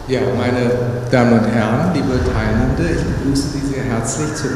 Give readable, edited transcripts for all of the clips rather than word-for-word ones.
Ja, meine Damen und Herren, liebe Teilnehmende, ich begrüße Sie sehr herzlich zu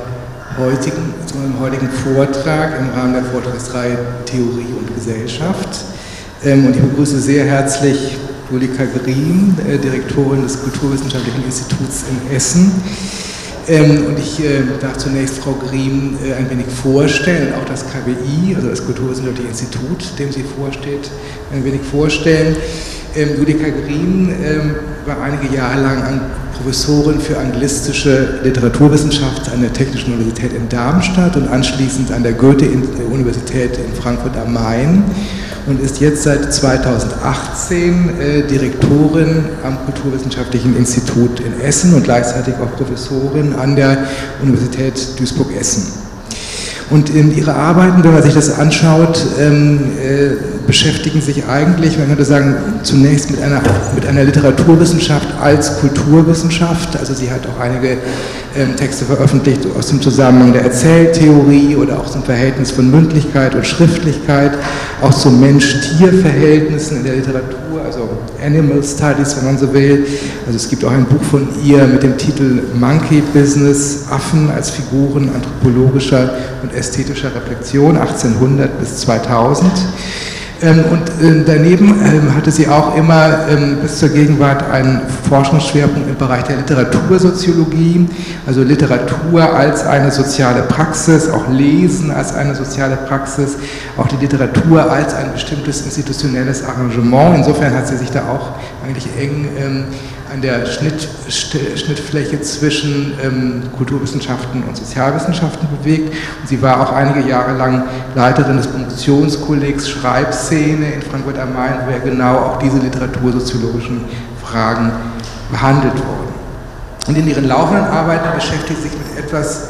unserem heutigen Vortrag im Rahmen der Vortragsreihe Theorie und Gesellschaft. Und ich begrüße sehr herzlich Julika Griem, Direktorin des Kulturwissenschaftlichen Instituts in Essen. Und ich darf zunächst Frau Griem ein wenig vorstellen, auch das KWI, also das Kulturwissenschaftliche Institut, dem sie vorsteht, ein wenig vorstellen. Julika Griem war einige Jahre lang Professorin für anglistische Literaturwissenschaft an der Technischen Universität in Darmstadt und anschließend an der Goethe-Universität in Frankfurt am Main und ist jetzt seit 2018 Direktorin am Kulturwissenschaftlichen Institut in Essen und gleichzeitig auch Professorin an der Universität Duisburg-Essen. Und in ihre Arbeiten, wenn man sich das anschaut, beschäftigen sich eigentlich, man könnte sagen, zunächst mit einer Literaturwissenschaft als Kulturwissenschaft. Also sie hat auch einige Texte veröffentlicht aus dem Zusammenhang der Erzähltheorie oder auch zum Verhältnis von Mündlichkeit und Schriftlichkeit, auch zu Mensch-Tier-Verhältnissen in der Literatur, also Animal Studies, wenn man so will. Also es gibt auch ein Buch von ihr mit dem Titel Monkey Business, Affen als Figuren anthropologischer und ästhetischer Reflexion, 1800 bis 2000. Und daneben hatte sie auch immer bis zur Gegenwart einen Forschungsschwerpunkt im Bereich der Literatursoziologie, also Literatur als eine soziale Praxis, auch Lesen als eine soziale Praxis, auch die Literatur als ein bestimmtes institutionelles Arrangement. Insofern hat sie sich da auch eigentlich eng an der Schnittfläche zwischen Kulturwissenschaften und Sozialwissenschaften bewegt. Und sie war auch einige Jahre lang Leiterin des Promotionskollegs Schreibszene in Frankfurt am Main, wo ja genau auch diese literatursoziologischen Fragen behandelt wurden. Und in ihren laufenden Arbeiten beschäftigt sie sich mit etwas,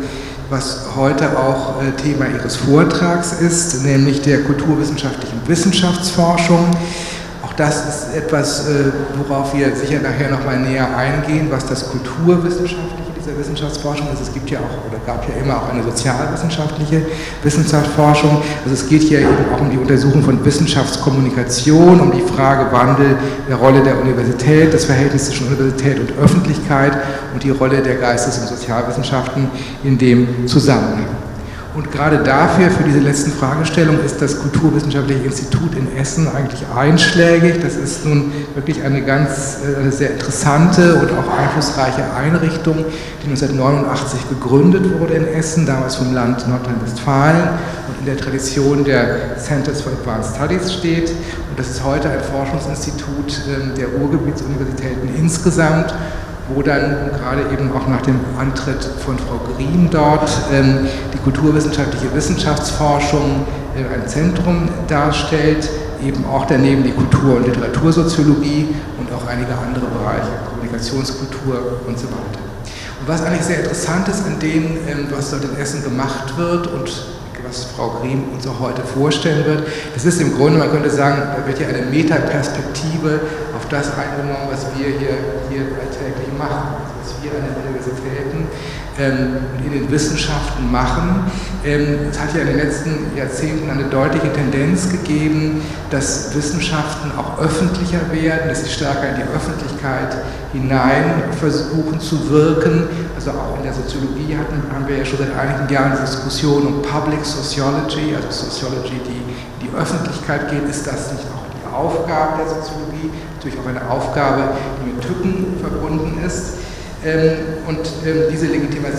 was heute auch Thema ihres Vortrags ist, nämlich der kulturwissenschaftlichen Wissenschaftsforschung. Auch das ist etwas, worauf wir sicher nachher noch mal näher eingehen, was das Kulturwissenschaftliche dieser Wissenschaftsforschung ist. Es gibt ja auch, oder gab ja immer auch eine sozialwissenschaftliche Wissenschaftsforschung. Also es geht hier eben auch um die Untersuchung von Wissenschaftskommunikation, um die Frage Wandel der Rolle der Universität, das Verhältnis zwischen Universität und Öffentlichkeit und die Rolle der Geistes- und Sozialwissenschaften in dem Zusammenhang. Und gerade dafür, für diese letzten Fragestellungen, ist das Kulturwissenschaftliche Institut in Essen eigentlich einschlägig. Das ist nun wirklich eine sehr interessante und auch einflussreiche Einrichtung, die 1989 gegründet wurde in Essen, damals vom Land Nordrhein-Westfalen und in der Tradition der Centers for Advanced Studies steht. Und das ist heute ein Forschungsinstitut der Ruhrgebietsuniversitäten insgesamt, wo dann gerade eben auch nach dem Antritt von Frau Griem dort die kulturwissenschaftliche Wissenschaftsforschung ein Zentrum darstellt, eben auch daneben die Kultur- und Literatursoziologie und auch einige andere Bereiche, Kommunikationskultur und so weiter. Und was eigentlich sehr interessant ist an dem, was dort in Essen gemacht wird und was Frau Griem uns auch heute vorstellen wird, das ist im Grunde, man könnte sagen, da wird hier eine Metaperspektive auf das eingenommen, was wir hier alltäglich machen, was wir an den Universitäten und in den Wissenschaften machen. Es hat ja in den letzten Jahrzehnten eine deutliche Tendenz gegeben, dass Wissenschaften auch öffentlicher werden, dass sie stärker in die Öffentlichkeit hinein versuchen zu wirken. Also auch in der Soziologie haben wir ja schon seit einigen Jahren eine Diskussion um Public Sociology, also Sociology, die in die Öffentlichkeit geht. Ist das nicht auch die Aufgabe der Soziologie? Natürlich auch eine Aufgabe, die mit Tücken verbunden ist. Und dieses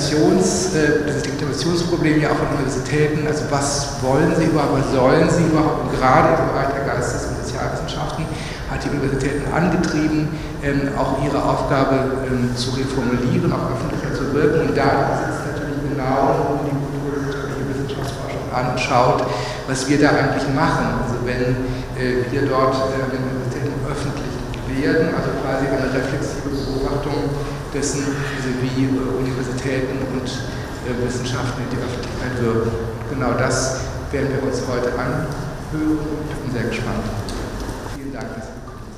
Legitimationsproblem ja auch von Universitäten, also was wollen sie überhaupt, was sollen sie überhaupt, und gerade im Bereich der Geistes- und Sozialwissenschaften hat die Universitäten angetrieben, auch ihre Aufgabe zu reformulieren, auch öffentlicher zu wirken. Und da sitzt natürlich genau die kulturwissenschaftliche Wissenschaftsforschung an und schaut, was wir da eigentlich machen. Also wenn wir dort an den Universitäten öffentlich werden, also quasi eine reflexive Beobachtung dessen, wie Universitäten und Wissenschaften in die Öffentlichkeit wirken. Genau das werden wir uns heute anhören. Ich bin sehr gespannt. Vielen Dank, dass Sie gekommen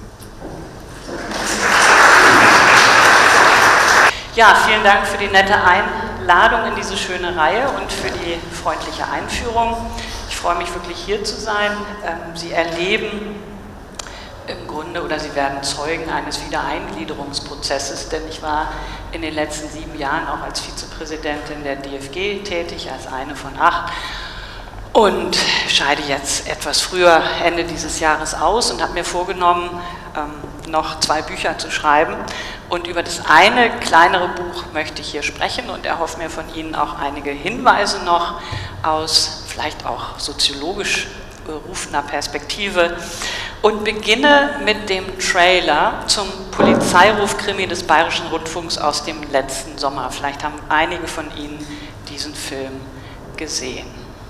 sind. Ja, vielen Dank für die nette Einladung in diese schöne Reihe und für die freundliche Einführung. Ich freue mich wirklich, hier zu sein. Sie erleben im Grunde Grunde, oder Sie werden Zeugen eines Wiedereingliederungsprozesses, denn ich war in den letzten 7 Jahren auch als Vizepräsidentin der DFG tätig, als eine von 8. Und scheide jetzt etwas früher, Ende dieses Jahres, aus und habe mir vorgenommen, noch 2 Bücher zu schreiben. Und über das eine kleinere Buch möchte ich hier sprechen und erhoffe mir von Ihnen auch einige Hinweise noch aus vielleicht auch soziologisch berufener Perspektive und beginne mit dem Trailer zum Polizeiruf-Krimi des Bayerischen Rundfunks aus dem letzten Sommer. Vielleicht haben einige von Ihnen diesen Film gesehen.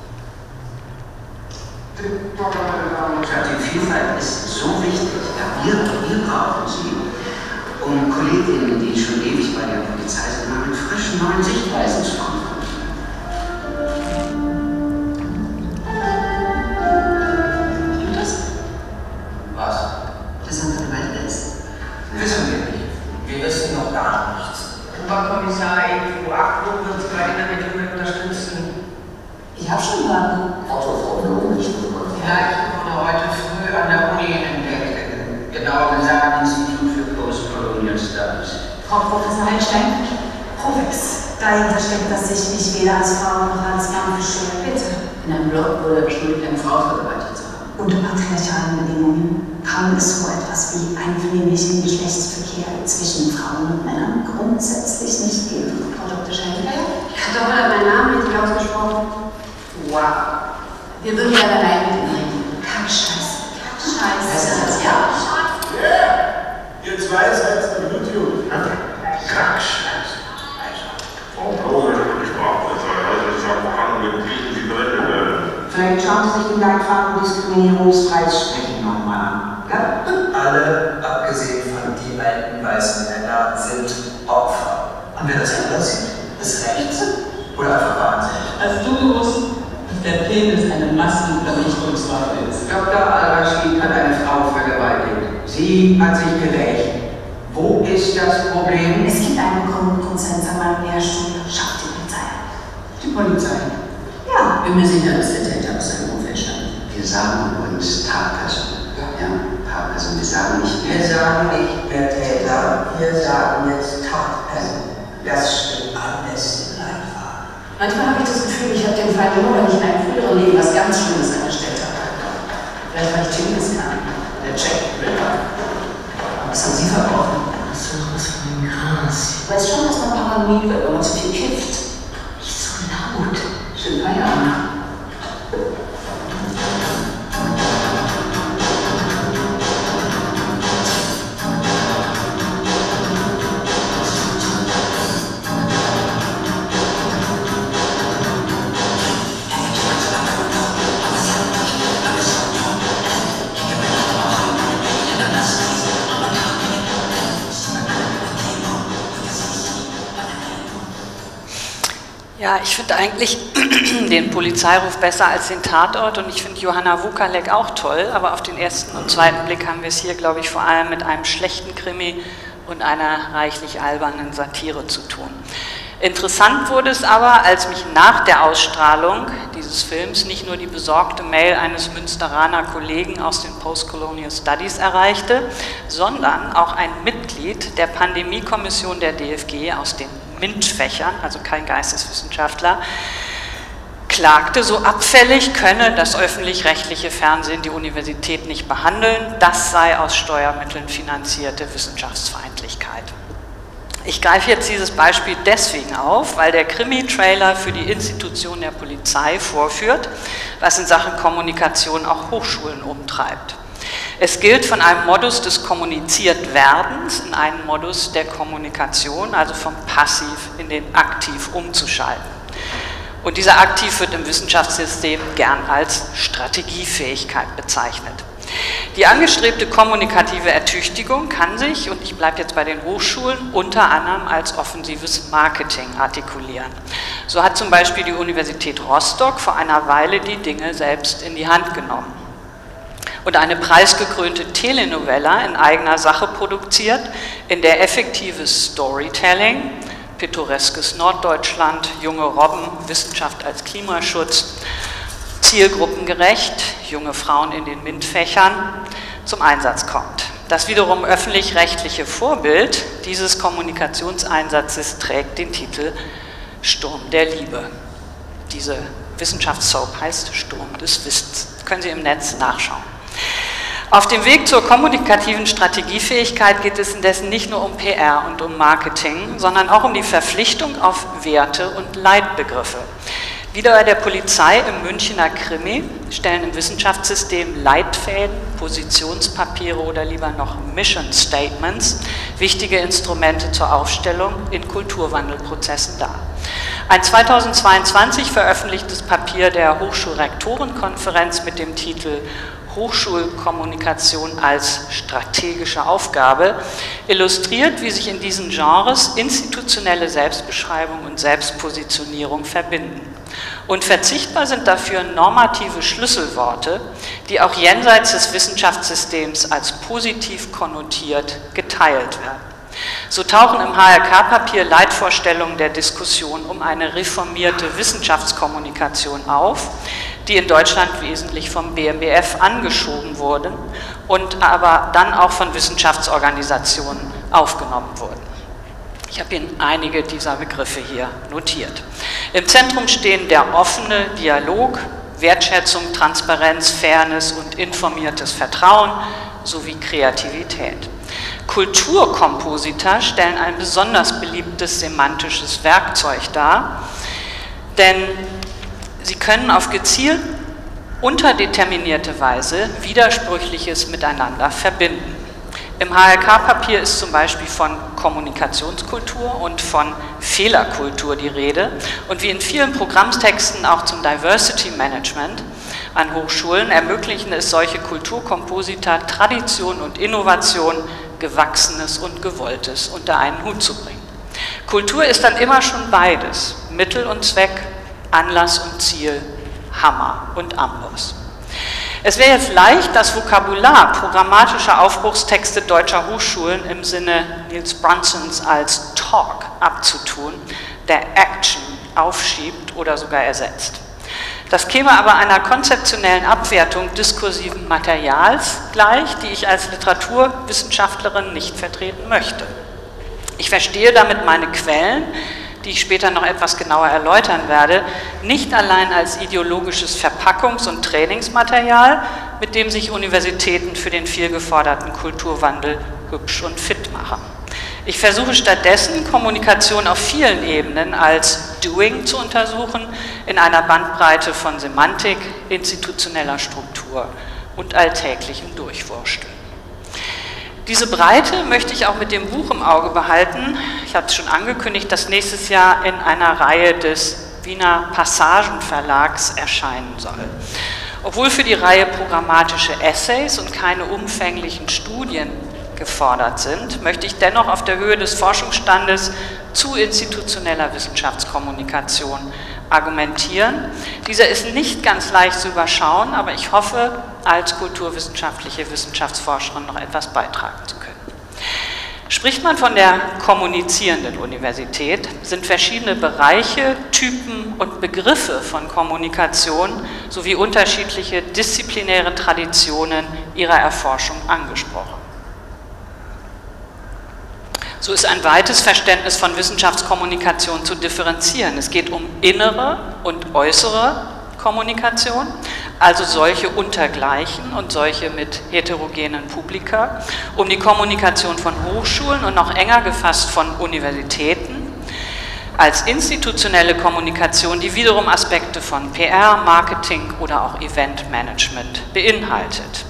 Die Vielfalt ist so wichtig. Ja, wir brauchen sie, um Kolleginnen, die schon ewig bei der Polizei sind, mal mit frischen neuen Sichtweisen zu konfrontieren. Stimmt das? Was? Dass er eine Welt ist? Wissen wir nicht. Wir wissen noch gar nichts. Oberkommissar Info 8 wird Sie bei den Ermittlungen unterstützen. Ich habe schon Partner. Ja, ich wurde heute früh an der Uni entdeckt. Genauer gesagt, Institut für Post-Colonial Studies. Frau Professor Heilstein, Profex. Dahinter steckt, dass ich mich weder als Frau noch als Mann verstehe. Bitte. In einem Blog wurde beschuldigt, eine Frau vergewaltigt zu haben. Unter patriarchalen Bedingungen kann es so etwas wie einvernehmlichen Geschlechtsverkehr zwischen Frauen und Männern grundsätzlich nicht geben. Frau Dr. Schenker? Kartoffel hat meinen Namen richtig ausgesprochen. Wow. Wir würden ja allein mit ihm reden. Kackscheiße. Scheiße. Ja. Ihr zwei seid auf YouTube. Kackscheiße. Frau Bauer hat die Sprache, also ich sage, kann mit wie Leute werden. Vielleicht schauen Sie sich den Leitfaden Diskriminierungspreis sprechen nochmal an. Ja? Alle, abgesehen von die alten weißen Männer, sind Opfer. Und wer das anders sieht, ist rechts oder einfach wahnsinnig. Hast du gewusst, dass der Penis eine Massenvernichtungswaffe ist? Dr. Al-Rashid hat eine Frau vergewaltigt. Sie hat sich gerecht. Wo ist das Problem? Es gibt einen Grundkonsens an meinem Lehrstuhl. Schafft die Polizei. Die Polizei. Ja. Ich bin mir sicher, dass der Täter aus seinem Umfeld stammt. Wir sagen übrigens Tatperson. Ja, Tatperson. Wir sagen nicht, der Täter. Wir sagen jetzt Tatperson. Das stimmt alles im Leitfaden. Manchmal habe ich das Gefühl, ich habe den Fall nur, weil ich in einem früheren Leben was ganz Schlimmes angestellt habe. Vielleicht weil ich Genghis Khan, der Jack Ripper. Was haben Sie verbrochen? Das ist doch was von dem Gras. Ich weiß schon, dass man paranoid wird, wenn man zu viel kifft. Nicht so laut. Schon ein paar Jahre. Ja, ich finde eigentlich den Polizeiruf besser als den Tatort und ich finde Johanna Wukalek auch toll, aber auf den ersten und zweiten Blick haben wir es hier, glaube ich, vor allem mit einem schlechten Krimi und einer reichlich albernen Satire zu tun. Interessant wurde es aber, als mich nach der Ausstrahlung dieses Films nicht nur die besorgte Mail eines Münsteraner Kollegen aus den Post-Colonial Studies erreichte, sondern auch ein Mitglied der Pandemiekommission der DFG aus den MINT-Fächern, also kein Geisteswissenschaftler, klagte, so abfällig könne das öffentlich-rechtliche Fernsehen die Universität nicht behandeln, das sei aus Steuermitteln finanzierte Wissenschaftsfeindlichkeit. Ich greife jetzt dieses Beispiel deswegen auf, weil der Krimi-Trailer für die Institution der Polizei vorführt, was in Sachen Kommunikation auch Hochschulen umtreibt. Es gilt von einem Modus des Kommuniziertwerdens in einen Modus der Kommunikation, also vom Passiv in den Aktiv umzuschalten. Und dieser Aktiv wird im Wissenschaftssystem gern als Strategiefähigkeit bezeichnet. Die angestrebte kommunikative Ertüchtigung kann sich, und ich bleibe jetzt bei den Hochschulen, unter anderem als offensives Marketing artikulieren. So hat zum Beispiel die Universität Rostock vor einer Weile die Dinge selbst in die Hand genommen und eine preisgekrönte Telenovela in eigener Sache produziert, in der effektives Storytelling, pittoreskes Norddeutschland, junge Robben, Wissenschaft als Klimaschutz, zielgruppengerecht, junge Frauen in den MINT-Fächern zum Einsatz kommt. Das wiederum öffentlich-rechtliche Vorbild dieses Kommunikationseinsatzes trägt den Titel Sturm der Liebe. Diese Wissenschaftssoap heißt Sturm des Wissens. Das können Sie im Netz nachschauen. Auf dem Weg zur kommunikativen Strategiefähigkeit geht es indessen nicht nur um PR und um Marketing, sondern auch um die Verpflichtung auf Werte und Leitbegriffe. Wieder bei der Polizei im Münchner Krimi stellen im Wissenschaftssystem Leitfäden, Positionspapiere oder lieber noch Mission Statements wichtige Instrumente zur Aufstellung in Kulturwandelprozessen dar. Ein 2022 veröffentlichtes Papier der Hochschulrektorenkonferenz mit dem Titel Hochschulkommunikation als strategische Aufgabe illustriert, wie sich in diesen Genres institutionelle Selbstbeschreibung und Selbstpositionierung verbinden. Unverzichtbar sind dafür normative Schlüsselworte, die auch jenseits des Wissenschaftssystems als positiv konnotiert geteilt werden. So tauchen im HRK-Papier Leitvorstellungen der Diskussion um eine reformierte Wissenschaftskommunikation auf, die in Deutschland wesentlich vom BMBF angeschoben wurden und aber dann auch von Wissenschaftsorganisationen aufgenommen wurden. Ich habe Ihnen einige dieser Begriffe hier notiert. Im Zentrum stehen der offene Dialog, Wertschätzung, Transparenz, Fairness und informiertes Vertrauen sowie Kreativität. Kulturkomposita stellen ein besonders beliebtes semantisches Werkzeug dar, denn sie können auf gezielt unterdeterminierte Weise Widersprüchliches miteinander verbinden. Im HRK-Papier ist zum Beispiel von Kommunikationskultur und von Fehlerkultur die Rede und wie in vielen Programmtexten auch zum Diversity Management an Hochschulen ermöglichen es solche Kulturkomposita, Tradition und Innovation, Gewachsenes und Gewolltes unter einen Hut zu bringen. Kultur ist dann immer schon beides, Mittel und Zweck, Anlass und Ziel, Hammer und Amboss. Es wäre jetzt leicht, das Vokabular programmatischer Aufbruchstexte deutscher Hochschulen im Sinne Niels Brunsons als Talk abzutun, der Action aufschiebt oder sogar ersetzt. Das käme aber einer konzeptionellen Abwertung diskursiven Materials gleich, die ich als Literaturwissenschaftlerin nicht vertreten möchte. Ich verstehe damit meine Quellen, die ich später noch etwas genauer erläutern werde, nicht allein als ideologisches Verpackungs- und Trainingsmaterial, mit dem sich Universitäten für den viel geforderten Kulturwandel hübsch und fit machen. Ich versuche stattdessen, Kommunikation auf vielen Ebenen als Doing zu untersuchen, in einer Bandbreite von Semantik, institutioneller Struktur und alltäglichem Durchwursteln. Diese Breite möchte ich auch mit dem Buch im Auge behalten. Ich hatte es schon angekündigt, das nächstes Jahr in einer Reihe des Wiener Passagenverlags erscheinen soll. Obwohl für die Reihe programmatische Essays und keine umfänglichen Studien gefordert sind, möchte ich dennoch auf der Höhe des Forschungsstandes zu institutioneller Wissenschaftskommunikation argumentieren. Dieser ist nicht ganz leicht zu überschauen, aber ich hoffe, als kulturwissenschaftliche Wissenschaftsforscherin noch etwas beitragen zu können. Spricht man von der kommunizierenden Universität, sind verschiedene Bereiche, Typen und Begriffe von Kommunikation sowie unterschiedliche disziplinäre Traditionen ihrer Erforschung angesprochen. So ist ein weites Verständnis von Wissenschaftskommunikation zu differenzieren. Es geht um innere und äußere Kommunikation, also solche untergleichen und solche mit heterogenen Publika, um die Kommunikation von Hochschulen und noch enger gefasst von Universitäten, als institutionelle Kommunikation, die wiederum Aspekte von PR, Marketing oder auch Eventmanagement beinhaltet.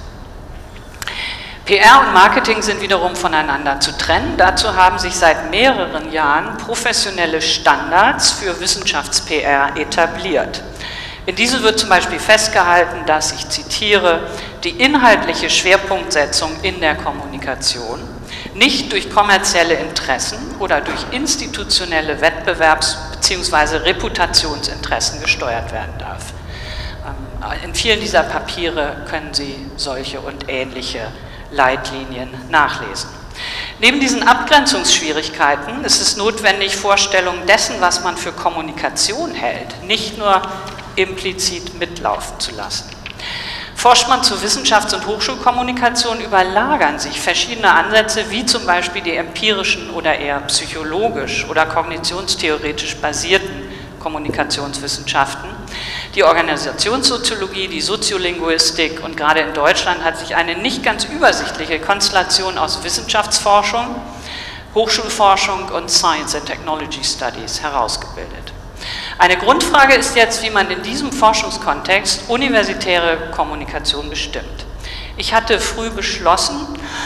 PR und Marketing sind wiederum voneinander zu trennen. Dazu haben sich seit mehreren Jahren professionelle Standards für Wissenschafts-PR etabliert. In diesen wird zum Beispiel festgehalten, dass, ich zitiere, die inhaltliche Schwerpunktsetzung in der Kommunikation nicht durch kommerzielle Interessen oder durch institutionelle Wettbewerbs- bzw. Reputationsinteressen gesteuert werden darf. In vielen dieser Papiere können Sie solche und ähnliche Leitlinien nachlesen. Neben diesen Abgrenzungsschwierigkeiten ist es notwendig, Vorstellungen dessen, was man für Kommunikation hält, nicht nur implizit mitlaufen zu lassen. Forscht man zur Wissenschafts- und Hochschulkommunikation, überlagern sich verschiedene Ansätze, wie zum Beispiel die empirischen oder eher psychologisch oder kognitionstheoretisch basierten Kommunikationswissenschaften. Die Organisationssoziologie, die Soziolinguistik und gerade in Deutschland hat sich eine nicht ganz übersichtliche Konstellation aus Wissenschaftsforschung, Hochschulforschung und Science and Technology Studies herausgebildet. Eine Grundfrage ist jetzt, wie man in diesem Forschungskontext universitäre Kommunikation bestimmt. Ich hatte früh beschlossen,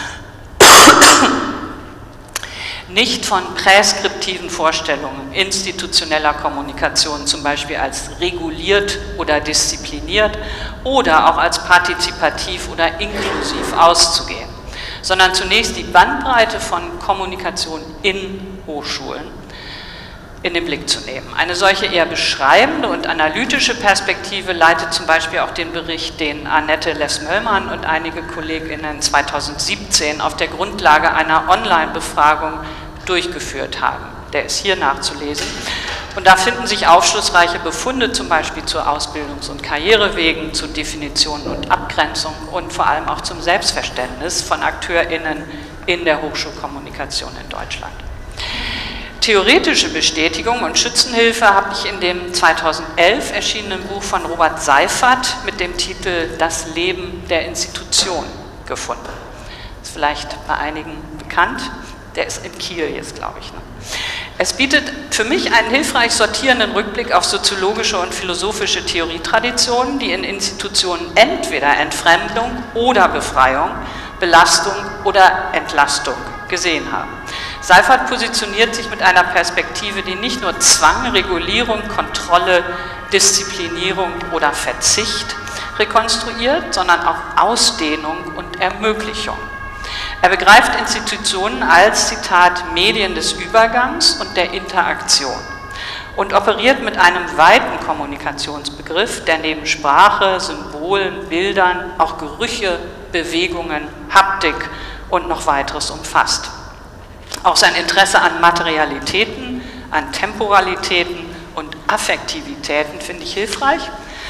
nicht von präskriptiven Vorstellungen institutioneller Kommunikation, zum Beispiel als reguliert oder diszipliniert oder auch als partizipativ oder inklusiv auszugehen, sondern zunächst die Bandbreite von Kommunikation in Hochschulen in den Blick zu nehmen. Eine solche eher beschreibende und analytische Perspektive leitet zum Beispiel auch den Bericht, den Annette Less-Möllmann und einige KollegInnen 2017 auf der Grundlage einer Online-Befragung durchgeführt haben. Der ist hier nachzulesen. Und da finden sich aufschlussreiche Befunde, zum Beispiel zu Ausbildungs- und Karrierewegen, zu Definitionen und Abgrenzung und vor allem auch zum Selbstverständnis von AkteurInnen in der Hochschulkommunikation in Deutschland. Theoretische Bestätigung und Schützenhilfe habe ich in dem 2011 erschienenen Buch von Robert Seifert mit dem Titel Das Leben der Institution gefunden. Das ist vielleicht bei einigen bekannt, der ist in Kiel jetzt, glaube ich. Ne? Es bietet für mich einen hilfreich sortierenden Rückblick auf soziologische und philosophische Theorietraditionen, die in Institutionen entweder Entfremdung oder Befreiung, Belastung oder Entlastung gesehen haben. Seifert positioniert sich mit einer Perspektive, die nicht nur Zwang, Regulierung, Kontrolle, Disziplinierung oder Verzicht rekonstruiert, sondern auch Ausdehnung und Ermöglichung. Er begreift Institutionen als, Zitat, Medien des Übergangs und der Interaktion und operiert mit einem weiten Kommunikationsbegriff, der neben Sprache, Symbolen, Bildern auch Gerüche, Bewegungen, Haptik und noch weiteres umfasst. Auch sein Interesse an Materialitäten, an Temporalitäten und Affektivitäten finde ich hilfreich.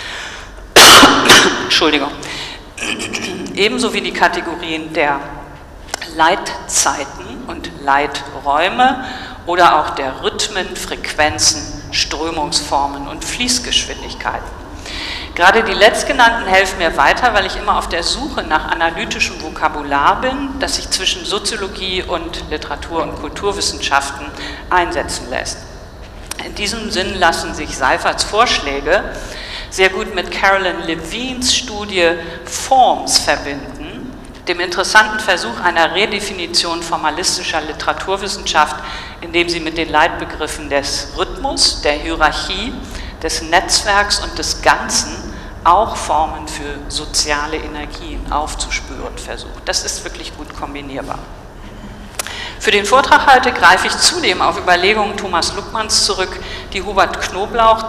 Entschuldigung. Ebenso wie die Kategorien der Leitzeiten und Leiträume oder auch der Rhythmen, Frequenzen, Strömungsformen und Fließgeschwindigkeiten. Gerade die letztgenannten helfen mir weiter, weil ich immer auf der Suche nach analytischem Vokabular bin, das sich zwischen Soziologie und Literatur- und Kulturwissenschaften einsetzen lässt. In diesem Sinn lassen sich Seiferts Vorschläge sehr gut mit Carolyn Levines Studie Forms verbinden, dem interessanten Versuch einer Redefinition formalistischer Literaturwissenschaft, indem sie mit den Leitbegriffen des Rhythmus, der Hierarchie, des Netzwerks und des Ganzen auch Formen für soziale Energien aufzuspüren versucht. Das ist wirklich gut kombinierbar. Für den Vortrag heute greife ich zudem auf Überlegungen Thomas Luckmanns zurück, die Hubert Knoblauch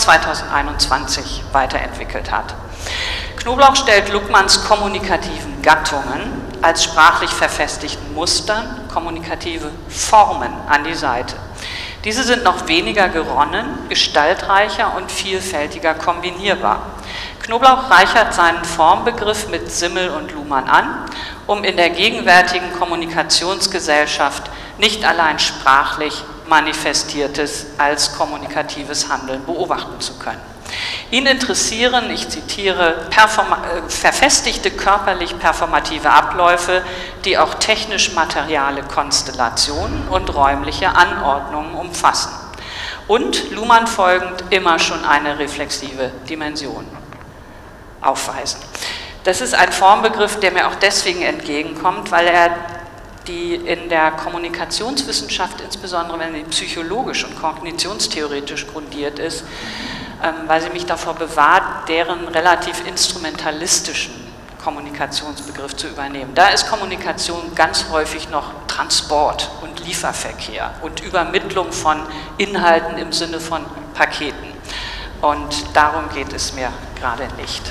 2021 weiterentwickelt hat. Knoblauch stellt Luckmanns kommunikativen Gattungen als sprachlich verfestigten Mustern kommunikative Formen an die Seite. Diese sind noch weniger geronnen, gestaltreicher und vielfältiger kombinierbar. Knoblauch reichert seinen Formbegriff mit Simmel und Luhmann an, um in der gegenwärtigen Kommunikationsgesellschaft nicht allein sprachlich Manifestiertes als kommunikatives Handeln beobachten zu können. Ihn interessieren, ich zitiere, verfestigte körperlich performative Abläufe, die auch technisch-materiale Konstellationen und räumliche Anordnungen umfassen. Und Luhmann folgend immer schon eine reflexive Dimension aufweisen. Das ist ein Formbegriff, der mir auch deswegen entgegenkommt, weil er die in der Kommunikationswissenschaft, insbesondere wenn sie psychologisch und kognitionstheoretisch grundiert ist, weil sie mich davor bewahrt, deren relativ instrumentalistischen Kommunikationsbegriff zu übernehmen. Da ist Kommunikation ganz häufig noch Transport und Lieferverkehr und Übermittlung von Inhalten im Sinne von Paketen. Und darum geht es mir gerade nicht.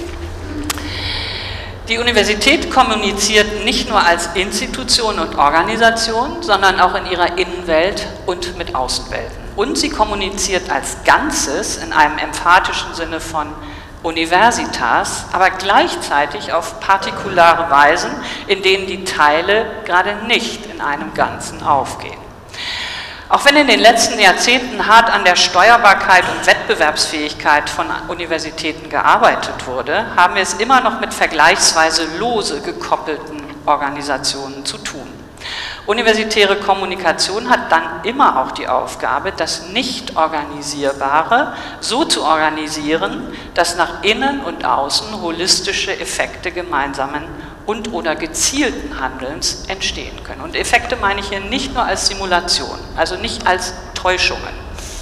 Die Universität kommuniziert nicht nur als Institution und Organisation, sondern auch in ihrer Innenwelt und mit Außenwelten. Und sie kommuniziert als Ganzes in einem emphatischen Sinne von Universitas, aber gleichzeitig auf partikulare Weisen, in denen die Teile gerade nicht in einem Ganzen aufgehen. Auch wenn in den letzten Jahrzehnten hart an der Steuerbarkeit und Wettbewerbsfähigkeit von Universitäten gearbeitet wurde, haben wir es immer noch mit vergleichsweise lose gekoppelten Organisationen zu tun. Universitäre Kommunikation hat dann immer auch die Aufgabe, das Nicht-Organisierbare so zu organisieren, dass nach innen und außen holistische Effekte gemeinsamen und/oder gezielten Handelns entstehen können. Und Effekte meine ich hier nicht nur als Simulation, also nicht als Täuschungen.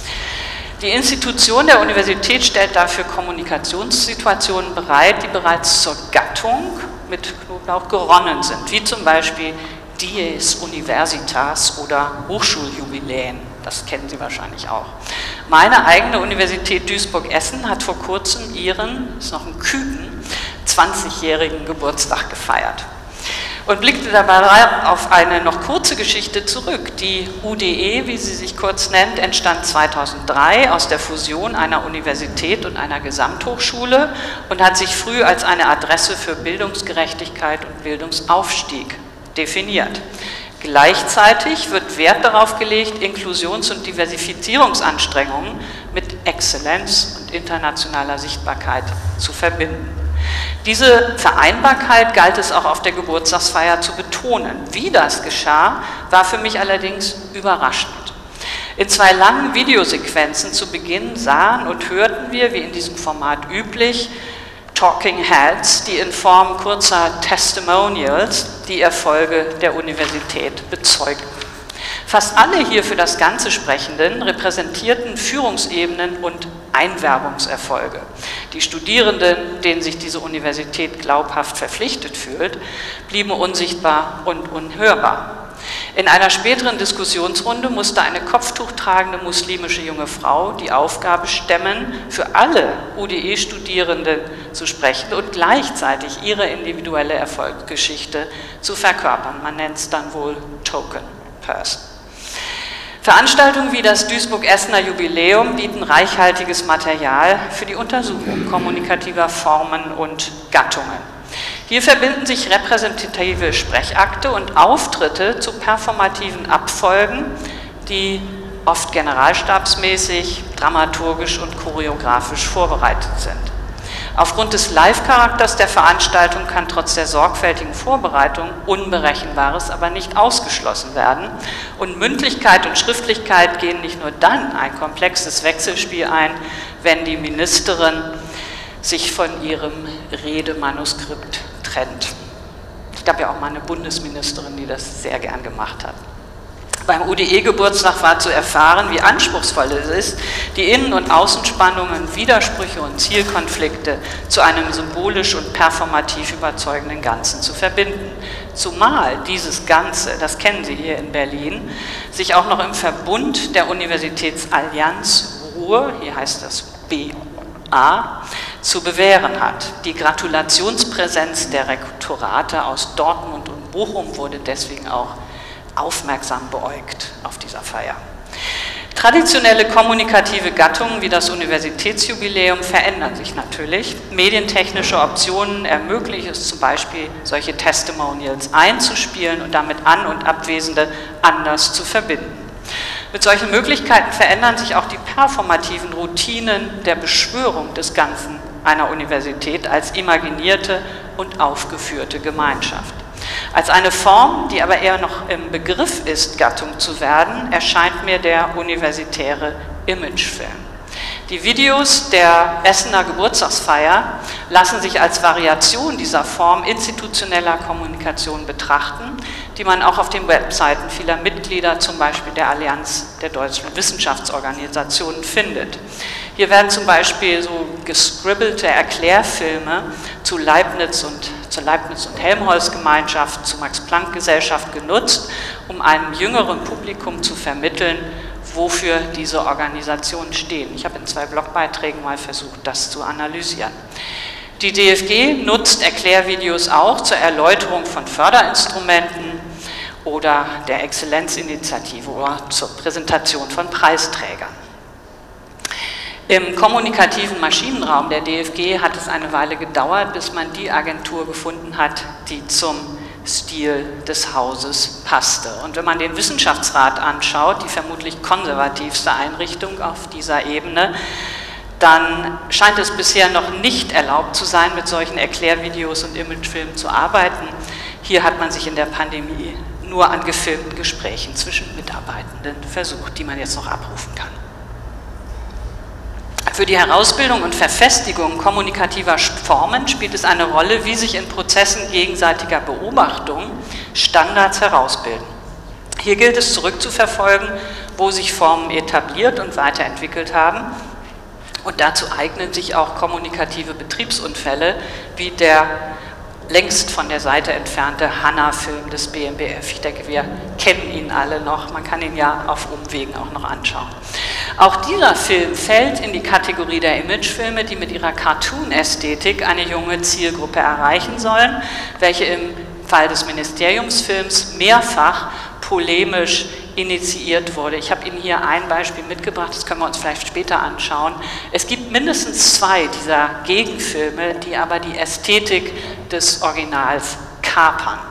Die Institution der Universität stellt dafür Kommunikationssituationen bereit, die bereits zur Gattung mit Knoblauch geronnen sind, wie zum Beispiel Dies Universitas oder Hochschuljubiläen, das kennen Sie wahrscheinlich auch. Meine eigene Universität Duisburg-Essen hat vor kurzem ihren, ist noch ein Küken, 20-jährigen Geburtstag gefeiert und blickte dabei auf eine noch kurze Geschichte zurück. Die UDE, wie sie sich kurz nennt, entstand 2003 aus der Fusion einer Universität und einer Gesamthochschule und hat sich früh als eine Adresse für Bildungsgerechtigkeit und Bildungsaufstieg definiert. Gleichzeitig wird Wert darauf gelegt, Inklusions- und Diversifizierungsanstrengungen mit Exzellenz und internationaler Sichtbarkeit zu verbinden. Diese Vereinbarkeit galt es auch auf der Geburtstagsfeier zu betonen. Wie das geschah, war für mich allerdings überraschend. In 2 langen Videosequenzen zu Beginn sahen und hörten wir, wie in diesem Format üblich, Talking Heads, die in Form kurzer Testimonials die Erfolge der Universität bezeugten. Fast alle hier für das Ganze Sprechenden repräsentierten Führungsebenen und Einwerbungserfolge. Die Studierenden, denen sich diese Universität glaubhaft verpflichtet fühlt, blieben unsichtbar und unhörbar. In einer späteren Diskussionsrunde musste eine kopftuchtragende muslimische junge Frau die Aufgabe stemmen, für alle UDE-Studierenden zu sprechen und gleichzeitig ihre individuelle Erfolgsgeschichte zu verkörpern. Man nennt es dann wohl Token Person. Veranstaltungen wie das Duisburg-Essener Jubiläum bieten reichhaltiges Material für die Untersuchung kommunikativer Formen und Gattungen. Hier verbinden sich repräsentative Sprechakte und Auftritte zu performativen Abfolgen, die oft generalstabsmäßig, dramaturgisch und choreografisch vorbereitet sind. Aufgrund des Live-Charakters der Veranstaltung kann trotz der sorgfältigen Vorbereitung Unberechenbares aber nicht ausgeschlossen werden. Und Mündlichkeit und Schriftlichkeit gehen nicht nur dann ein komplexes Wechselspiel ein, wenn die Ministerin sich von ihrem Redemanuskript trennt. Es gab ja auch mal eine Bundesministerin, die das sehr gern gemacht hat. Beim UDE-Geburtstag war zu erfahren, wie anspruchsvoll es ist, die Innen- und Außenspannungen, Widersprüche und Zielkonflikte zu einem symbolisch und performativ überzeugenden Ganzen zu verbinden. Zumal dieses Ganze, das kennen Sie hier in Berlin, sich auch noch im Verbund der Universitätsallianz Ruhr, hier heißt das BA, zu bewähren hat. Die Gratulationspräsenz der Rektorate aus Dortmund und Bochum wurde deswegen auch aufmerksam beäugt auf dieser Feier. Traditionelle kommunikative Gattungen wie das Universitätsjubiläum verändern sich natürlich. Medientechnische Optionen ermöglichen es zum Beispiel, solche Testimonials einzuspielen und damit An- und Abwesende anders zu verbinden. Mit solchen Möglichkeiten verändern sich auch die performativen Routinen der Beschwörung des Ganzen einer Universität als imaginierte und aufgeführte Gemeinschaft. Als eine Form, die aber eher noch im Begriff ist, Gattung zu werden, erscheint mir der universitäre Imagefilm. Die Videos der Essener Geburtstagsfeier lassen sich als Variation dieser Form institutioneller Kommunikation betrachten, die man auch auf den Webseiten vieler Mitglieder, zum Beispiel der Allianz der deutschen Wissenschaftsorganisationen, findet. Hier werden zum Beispiel so gescribbelte Erklärfilme zur Leibniz- und Helmholtz-Gemeinschaft, zur Max-Planck-Gesellschaft genutzt, um einem jüngeren Publikum zu vermitteln, wofür diese Organisationen stehen. Ich habe in 2 Blogbeiträgen mal versucht, das zu analysieren. Die DFG nutzt Erklärvideos auch zur Erläuterung von Förderinstrumenten oder der Exzellenzinitiative oder zur Präsentation von Preisträgern. Im kommunikativen Maschinenraum der DFG hat es eine Weile gedauert, bis man die Agentur gefunden hat, die zum Stil des Hauses passte. Und wenn man den Wissenschaftsrat anschaut, die vermutlich konservativste Einrichtung auf dieser Ebene, dann scheint es bisher noch nicht erlaubt zu sein, mit solchen Erklärvideos und Imagefilmen zu arbeiten. Hier hat man sich in der Pandemie nur an gefilmten Gesprächen zwischen Mitarbeitenden versucht, die man jetzt noch abrufen kann. Für die Herausbildung und Verfestigung kommunikativer Formen spielt es eine Rolle, wie sich in Prozessen gegenseitiger Beobachtung Standards herausbilden. Hier gilt es zurückzuverfolgen, wo sich Formen etabliert und weiterentwickelt haben. Und dazu eignen sich auch kommunikative Betriebsunfälle, wie der längst von der Seite entfernte Hanna-Film des BMBF. Ich denke, wir kennen ihn alle noch, man kann ihn ja auf Umwegen auch noch anschauen. Auch dieser Film fällt in die Kategorie der Imagefilme, die mit ihrer Cartoon-Ästhetik eine junge Zielgruppe erreichen sollen, welche im Fall des Ministeriumsfilms mehrfach polemisch initiiert wurde. Ich habe Ihnen hier ein Beispiel mitgebracht, das können wir uns vielleicht später anschauen. Es gibt mindestens 2 dieser Gegenfilme, die aber die Ästhetik des Originals kapern.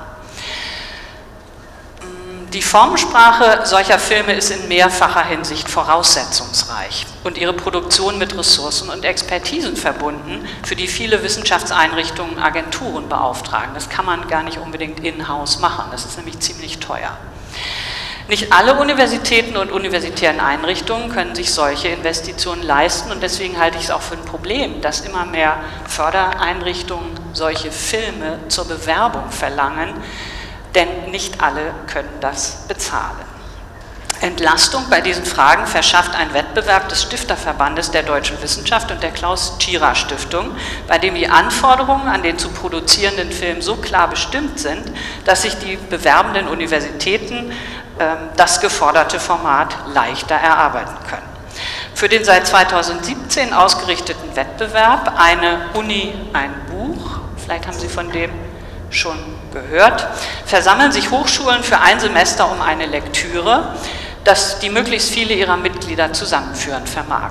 Die Formensprache solcher Filme ist in mehrfacher Hinsicht voraussetzungsreich und ihre Produktion mit Ressourcen und Expertisen verbunden, für die viele Wissenschaftseinrichtungen Agenturen beauftragen. Das kann man gar nicht unbedingt in-house machen, das ist nämlich ziemlich teuer. Nicht alle Universitäten und universitären Einrichtungen können sich solche Investitionen leisten und deswegen halte ich es auch für ein Problem, dass immer mehr Fördereinrichtungen solche Filme zur Bewerbung verlangen, denn nicht alle können das bezahlen. Entlastung bei diesen Fragen verschafft ein Wettbewerb des Stifterverbandes der Deutschen Wissenschaft und der Klaus-Tschira-Stiftung, bei dem die Anforderungen an den zu produzierenden Film so klar bestimmt sind, dass sich die bewerbenden Universitäten das geforderte Format leichter erarbeiten können. Für den seit 2017 ausgerichteten Wettbewerb Eine Uni, ein Buch, vielleicht haben Sie von dem schon gehört, versammeln sich Hochschulen für ein Semester um eine Lektüre, die möglichst viele ihrer Mitglieder zusammenzuführen vermag.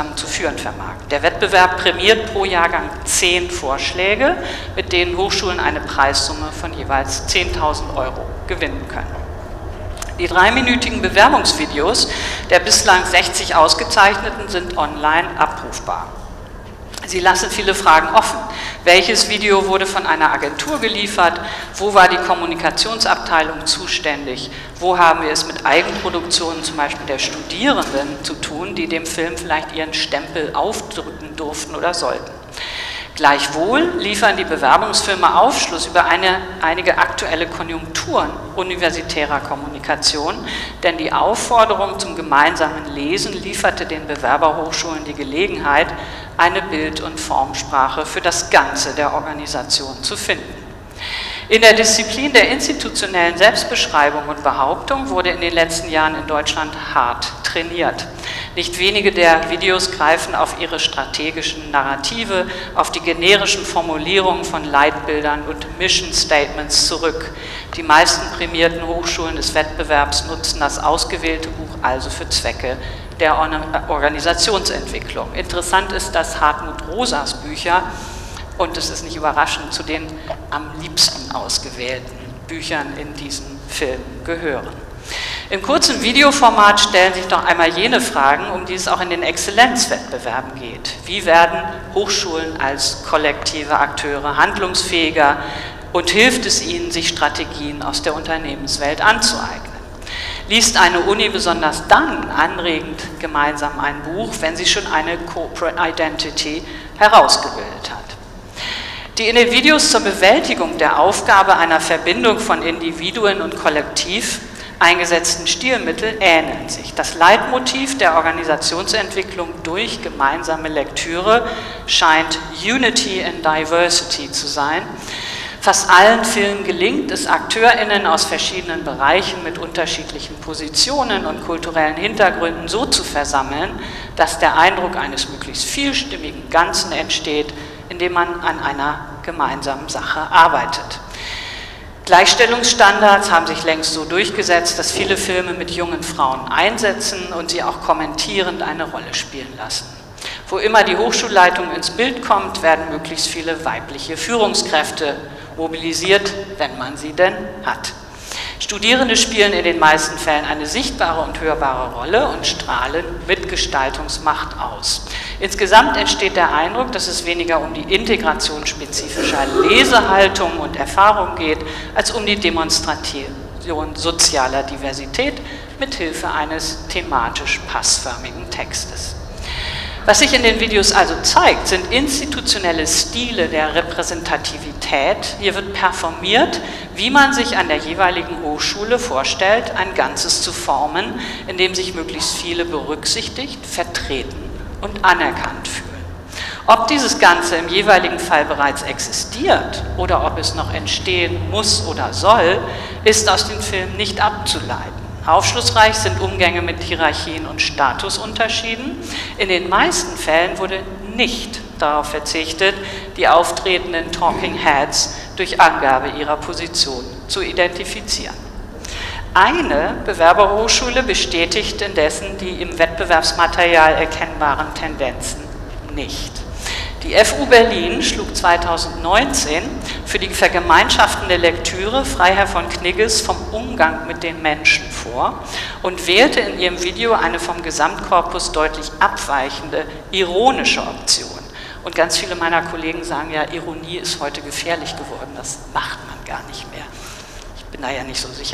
Der Wettbewerb prämiert pro Jahrgang 10 Vorschläge, mit denen Hochschulen eine Preissumme von jeweils 10.000 € gewinnen können. Die 3-minütigen Bewerbungsvideos der bislang 60 Ausgezeichneten sind online abrufbar. Sie lassen viele Fragen offen. Welches Video wurde von einer Agentur geliefert? Wo war die Kommunikationsabteilung zuständig? Wo haben wir es mit Eigenproduktionen, zum Beispiel der Studierenden, zu tun, die dem Film vielleicht ihren Stempel aufdrücken durften oder sollten? Gleichwohl liefern die Bewerbungsfilme Aufschluss über einige aktuelle Konjunkturen universitärer Kommunikation, denn die Aufforderung zum gemeinsamen Lesen lieferte den Bewerberhochschulen die Gelegenheit, eine Bild- und Formsprache für das Ganze der Organisation zu finden. In der Disziplin der institutionellen Selbstbeschreibung und Behauptung wurde in den letzten Jahren in Deutschland hart trainiert. Nicht wenige der Videos greifen auf ihre strategischen Narrative, auf die generischen Formulierungen von Leitbildern und Mission Statements zurück. Die meisten prämierten Hochschulen des Wettbewerbs nutzen das ausgewählte Buch also für Zwecke der Organisationsentwicklung. Interessant ist, dass Hartmut Rosas Bücher, und es ist nicht überraschend, zu den am liebsten ausgewählten Büchern in diesem Film gehören. Im kurzen Videoformat stellen sich doch einmal jene Fragen, um die es auch in den Exzellenzwettbewerben geht. Wie werden Hochschulen als kollektive Akteure handlungsfähiger und hilft es ihnen, sich Strategien aus der Unternehmenswelt anzueignen? Liest eine Uni besonders dann anregend gemeinsam ein Buch, wenn sie schon eine Corporate Identity herausgebildet hat? Die in den Videos zur Bewältigung der Aufgabe einer Verbindung von Individuen und Kollektiv eingesetzten Stilmittel ähneln sich. Das Leitmotiv der Organisationsentwicklung durch gemeinsame Lektüre scheint Unity in Diversity zu sein. Fast allen Filmen gelingt es, AkteurInnen aus verschiedenen Bereichen mit unterschiedlichen Positionen und kulturellen Hintergründen so zu versammeln, dass der Eindruck eines möglichst vielstimmigen Ganzen entsteht, indem man an einer gemeinsamen Sache arbeitet. Gleichstellungsstandards haben sich längst so durchgesetzt, dass viele Filme mit jungen Frauen einsetzen und sie auch kommentierend eine Rolle spielen lassen. Wo immer die Hochschulleitung ins Bild kommt, werden möglichst viele weibliche Führungskräfte mobilisiert, wenn man sie denn hat. Studierende spielen in den meisten Fällen eine sichtbare und hörbare Rolle und strahlen Mitgestaltungsmacht aus. Insgesamt entsteht der Eindruck, dass es weniger um die Integration spezifischer Lesehaltung und Erfahrung geht, als um die Demonstration sozialer Diversität mithilfe eines thematisch passförmigen Textes. Was sich in den Videos also zeigt, sind institutionelle Stile der Repräsentativität. Hier wird performiert, wie man sich an der jeweiligen Hochschule vorstellt, ein Ganzes zu formen, in dem sich möglichst viele berücksichtigt, vertreten und anerkannt fühlen. Ob dieses Ganze im jeweiligen Fall bereits existiert oder ob es noch entstehen muss oder soll, ist aus den Filmen nicht abzuleiten. Aufschlussreich sind Umgänge mit Hierarchien und Statusunterschieden. In den meisten Fällen wurde nicht darauf verzichtet, die auftretenden Talking Heads durch Angabe ihrer Position zu identifizieren. Eine Bewerberhochschule bestätigt indessen die im Wettbewerbsmaterial erkennbaren Tendenzen nicht. Die FU Berlin schlug 2019 für die vergemeinschaftende Lektüre Freiherr von Knigges vom Umgang mit den Menschen vor und wählte in ihrem Video eine vom Gesamtkorpus deutlich abweichende, ironische Option. Und ganz viele meiner Kollegen sagen ja, Ironie ist heute gefährlich geworden, das macht man gar nicht mehr. Ich bin da ja nicht so sicher.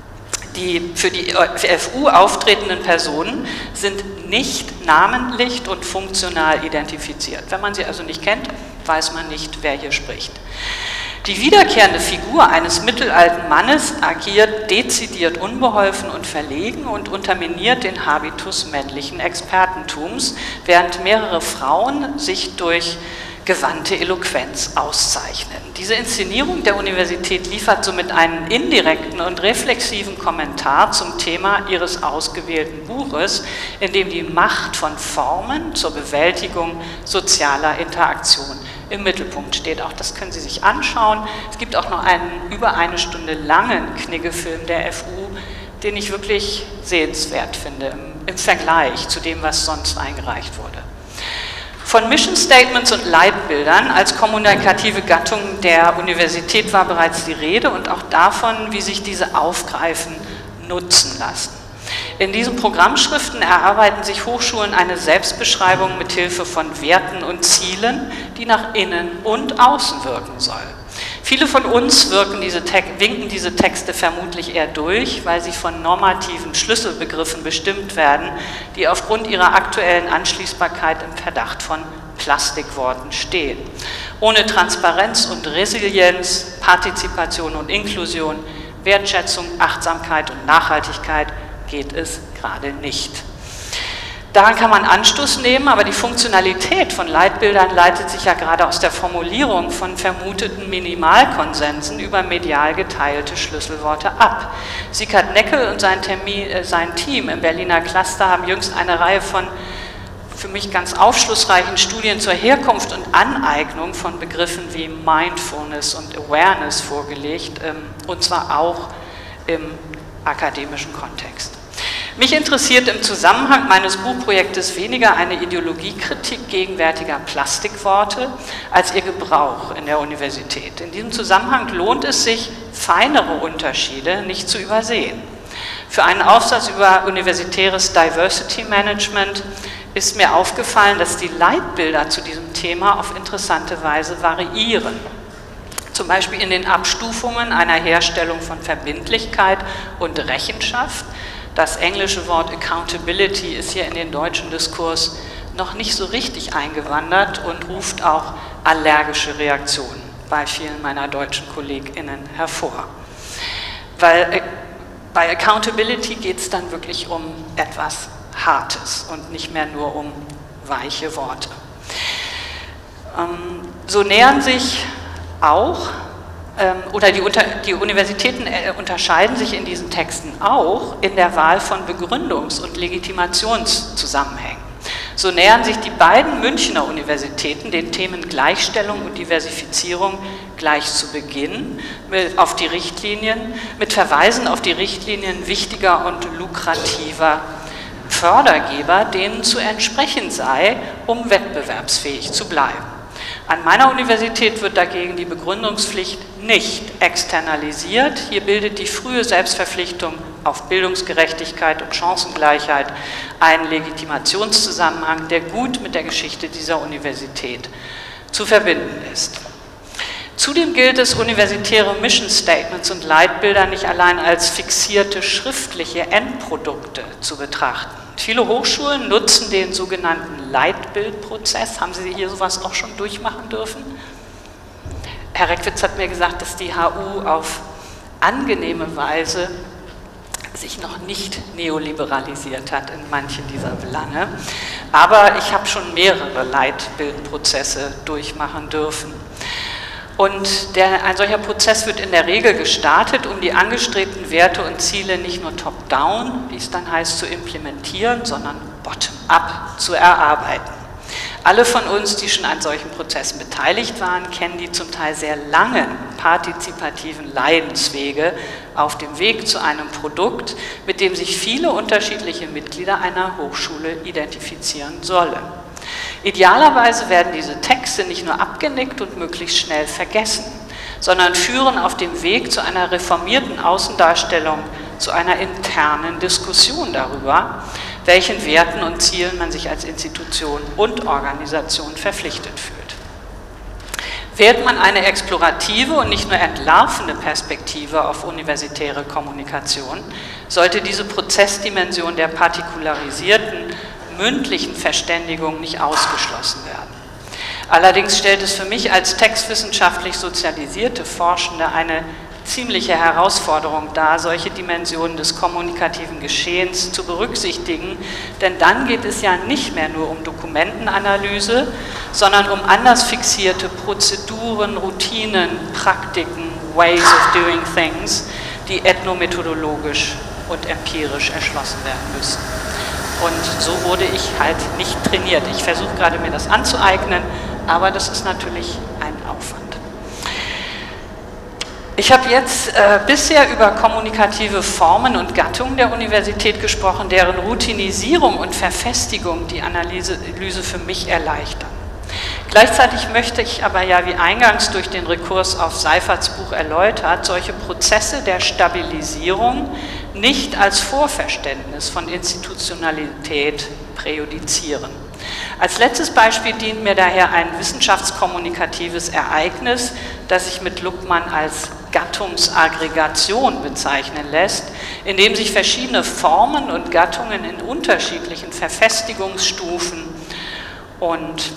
Die für die FU auftretenden Personen sind nicht namentlich und funktional identifiziert. Wenn man sie also nicht kennt, weiß man nicht, wer hier spricht. Die wiederkehrende Figur eines mittelalten Mannes agiert dezidiert unbeholfen und verlegen und unterminiert den Habitus männlichen Expertentums, während mehrere Frauen sich durch gewandte Eloquenz auszeichnen. Diese Inszenierung der Universität liefert somit einen indirekten und reflexiven Kommentar zum Thema ihres ausgewählten Buches, in dem die Macht von Formen zur Bewältigung sozialer Interaktion im Mittelpunkt steht. Auch das können Sie sich anschauen. Es gibt auch noch einen über eine Stunde langen Knigge-Film der FU, den ich wirklich sehenswert finde im Vergleich zu dem, was sonst eingereicht wurde. Von Mission Statements und Leitbildern als kommunikative Gattung der Universität war bereits die Rede und auch davon, wie sich diese aufgreifen, nutzen lassen. In diesen Programmschriften erarbeiten sich Hochschulen eine Selbstbeschreibung mit Hilfe von Werten und Zielen, die nach innen und außen wirken soll. Viele von uns winken diese Texte vermutlich eher durch, weil sie von normativen Schlüsselbegriffen bestimmt werden, die aufgrund ihrer aktuellen Anschließbarkeit im Verdacht von Plastikworten stehen. Ohne Transparenz und Resilienz, Partizipation und Inklusion, Wertschätzung, Achtsamkeit und Nachhaltigkeit geht es gerade nicht. Daran kann man Anstoß nehmen, aber die Funktionalität von Leitbildern leitet sich ja gerade aus der Formulierung von vermuteten Minimalkonsensen über medial geteilte Schlüsselworte ab. Sieghard Neckel und sein Team im Berliner Cluster haben jüngst eine Reihe von für mich ganz aufschlussreichen Studien zur Herkunft und Aneignung von Begriffen wie Mindfulness und Awareness vorgelegt, und zwar auch im akademischen Kontext. Mich interessiert im Zusammenhang meines Buchprojektes weniger eine Ideologiekritik gegenwärtiger Plastikworte als ihr Gebrauch in der Universität. In diesem Zusammenhang lohnt es sich, feinere Unterschiede nicht zu übersehen. Für einen Aufsatz über universitäres Diversity Management ist mir aufgefallen, dass die Leitbilder zu diesem Thema auf interessante Weise variieren. Zum Beispiel in den Abstufungen einer Herstellung von Verbindlichkeit und Rechenschaft. Das englische Wort Accountability ist hier in den deutschen Diskurs noch nicht so richtig eingewandert und ruft auch allergische Reaktionen bei vielen meiner deutschen KollegInnen hervor. Weil bei Accountability geht es dann wirklich um etwas Hartes und nicht mehr nur um weiche Worte. So nähern sich auch oder die Universitäten unterscheiden sich in diesen Texten auch in der Wahl von Begründungs- und Legitimationszusammenhängen. So nähern sich die beiden Münchner Universitäten den Themen Gleichstellung und Diversifizierung gleich zu Beginn auf die Richtlinien, mit Verweisen auf die Richtlinien wichtiger und lukrativer Fördergeber denen zu entsprechen sei, um wettbewerbsfähig zu bleiben. An meiner Universität wird dagegen die Begründungspflicht nicht externalisiert. Hier bildet die frühe Selbstverpflichtung auf Bildungsgerechtigkeit und Chancengleichheit einen Legitimationszusammenhang, der gut mit der Geschichte dieser Universität zu verbinden ist. Zudem gilt es, universitäre Mission Statements und Leitbilder nicht allein als fixierte schriftliche Endprodukte zu betrachten. Viele Hochschulen nutzen den sogenannten Leitbildprozess. Haben Sie hier sowas auch schon durchmachen dürfen? Herr Reckwitz hat mir gesagt, dass die HU auf angenehme Weise sich noch nicht neoliberalisiert hat in manchen dieser Belange. Aber ich habe schon mehrere Leitbildprozesse durchmachen dürfen. Und ein solcher Prozess wird in der Regel gestartet, um die angestrebten Werte und Ziele nicht nur top-down, wie es dann heißt, zu implementieren, sondern bottom-up zu erarbeiten. Alle von uns, die schon an solchen Prozessen beteiligt waren, kennen die zum Teil sehr langen partizipativen Leidenswege auf dem Weg zu einem Produkt, mit dem sich viele unterschiedliche Mitglieder einer Hochschule identifizieren sollen. Idealerweise werden diese Texte nicht nur abgenickt und möglichst schnell vergessen, sondern führen auf dem Weg zu einer reformierten Außendarstellung, zu einer internen Diskussion darüber, welchen Werten und Zielen man sich als Institution und Organisation verpflichtet fühlt. Wählt man eine explorative und nicht nur entlarvende Perspektive auf universitäre Kommunikation, sollte diese Prozessdimension der partikularisierten mündlichen Verständigung nicht ausgeschlossen werden. Allerdings stellt es für mich als textwissenschaftlich sozialisierte Forschende eine ziemliche Herausforderung dar, solche Dimensionen des kommunikativen Geschehens zu berücksichtigen, denn dann geht es ja nicht mehr nur um Dokumentenanalyse, sondern um anders fixierte Prozeduren, Routinen, Praktiken, Ways of doing things, die ethnomethodologisch und empirisch erschlossen werden müssen. Und so wurde ich halt nicht trainiert. Ich versuche gerade, mir das anzueignen, aber das ist natürlich ein Aufwand. Ich habe jetzt bisher über kommunikative Formen und Gattungen der Universität gesprochen, deren Routinisierung und Verfestigung die Analyse für mich erleichtern. Gleichzeitig möchte ich aber ja, wie eingangs durch den Rekurs auf Seiferts Buch erläutert, solche Prozesse der Stabilisierung nicht als Vorverständnis von Institutionalität präjudizieren. Als letztes Beispiel dient mir daher ein wissenschaftskommunikatives Ereignis, das sich mit Luckmann als Gattungsaggregation bezeichnen lässt, in dem sich verschiedene Formen und Gattungen in unterschiedlichen Verfestigungsstufen und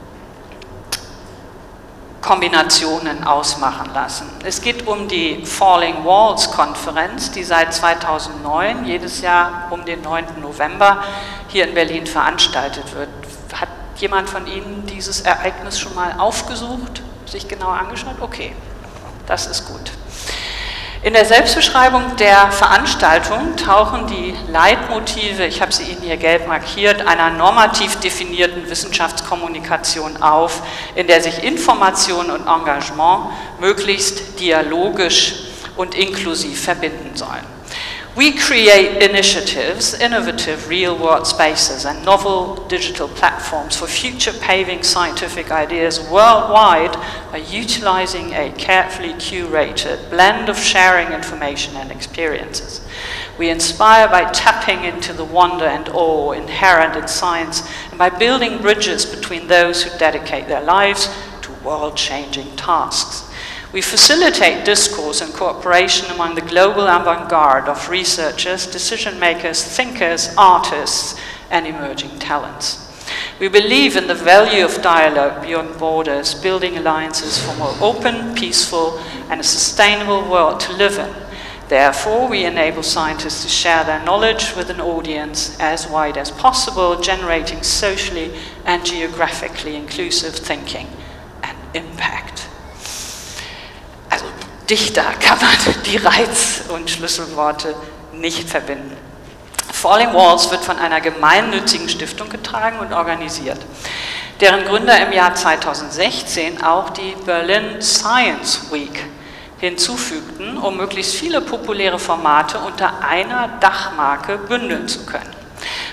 Kombinationen ausmachen lassen. Es geht um die Falling Walls Konferenz, die seit 2009 jedes Jahr um den 9. November hier in Berlin veranstaltet wird. Hat jemand von Ihnen dieses Ereignis schon mal aufgesucht, sich genauer angeschaut? Okay, das ist gut. In der Selbstbeschreibung der Veranstaltung tauchen die Leitmotive, ich habe sie Ihnen hier gelb markiert, einer normativ definierten Wissenschaftskommunikation auf, in der sich Information und Engagement möglichst dialogisch und inklusiv verbinden sollen. We create initiatives, innovative real-world spaces and novel digital platforms for future paving scientific ideas worldwide by utilizing a carefully curated blend of sharing information and experiences. We inspire by tapping into the wonder and awe inherent in science and by building bridges between those who dedicate their lives to world-changing tasks. We facilitate discourse and cooperation among the global avant-garde of researchers, decision-makers, thinkers, artists, and emerging talents. We believe in the value of dialogue beyond borders, building alliances for a more open, peaceful, and a sustainable world to live in. Therefore, we enable scientists to share their knowledge with an audience as wide as possible, generating socially and geographically inclusive thinking and impact. Also dichter kann man die Reiz- und Schlüsselworte nicht verbinden. Falling Walls wird von einer gemeinnützigen Stiftung getragen und organisiert, deren Gründer im Jahr 2016 auch die Berlin Science Week hinzufügten, um möglichst viele populäre Formate unter einer Dachmarke bündeln zu können.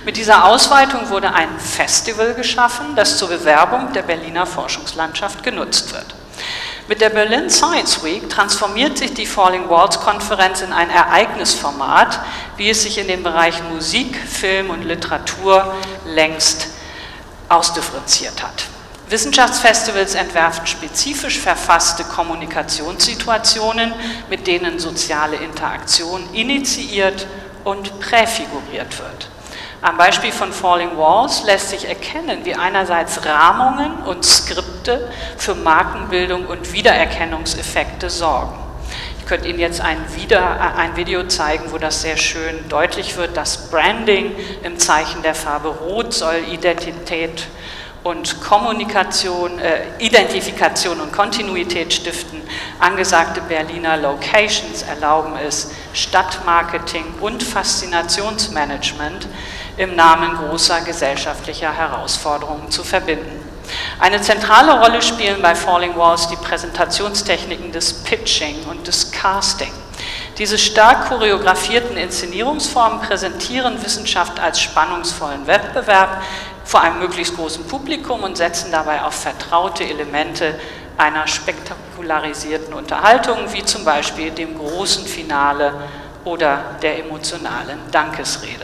Mit dieser Ausweitung wurde ein Festival geschaffen, das zur Bewerbung der Berliner Forschungslandschaft genutzt wird. Mit der Berlin Science Week transformiert sich die Falling Walls Konferenz in ein Ereignisformat, wie es sich in den Bereichen Musik, Film und Literatur längst ausdifferenziert hat. Wissenschaftsfestivals entwerfen spezifisch verfasste Kommunikationssituationen, mit denen soziale Interaktion initiiert und präfiguriert wird. Am Beispiel von Falling Walls lässt sich erkennen, wie einerseits Rahmungen und Skripte für Markenbildung und Wiedererkennungseffekte sorgen. Ich könnte Ihnen jetzt ein Video zeigen, wo das sehr schön deutlich wird, dass Branding im Zeichen der Farbe Rot soll Identität und Kommunikation, Identifikation und Kontinuität stiften. Angesagte Berliner Locations erlauben es, Stadtmarketing und Faszinationsmanagement im Namen großer gesellschaftlicher Herausforderungen zu verbinden. Eine zentrale Rolle spielen bei Falling Walls die Präsentationstechniken des Pitching und des Casting. Diese stark choreografierten Inszenierungsformen präsentieren Wissenschaft als spannungsvollen Wettbewerb vor einem möglichst großen Publikum und setzen dabei auf vertraute Elemente einer spektakularisierten Unterhaltung, wie zum Beispiel dem großen Finale oder der emotionalen Dankesrede.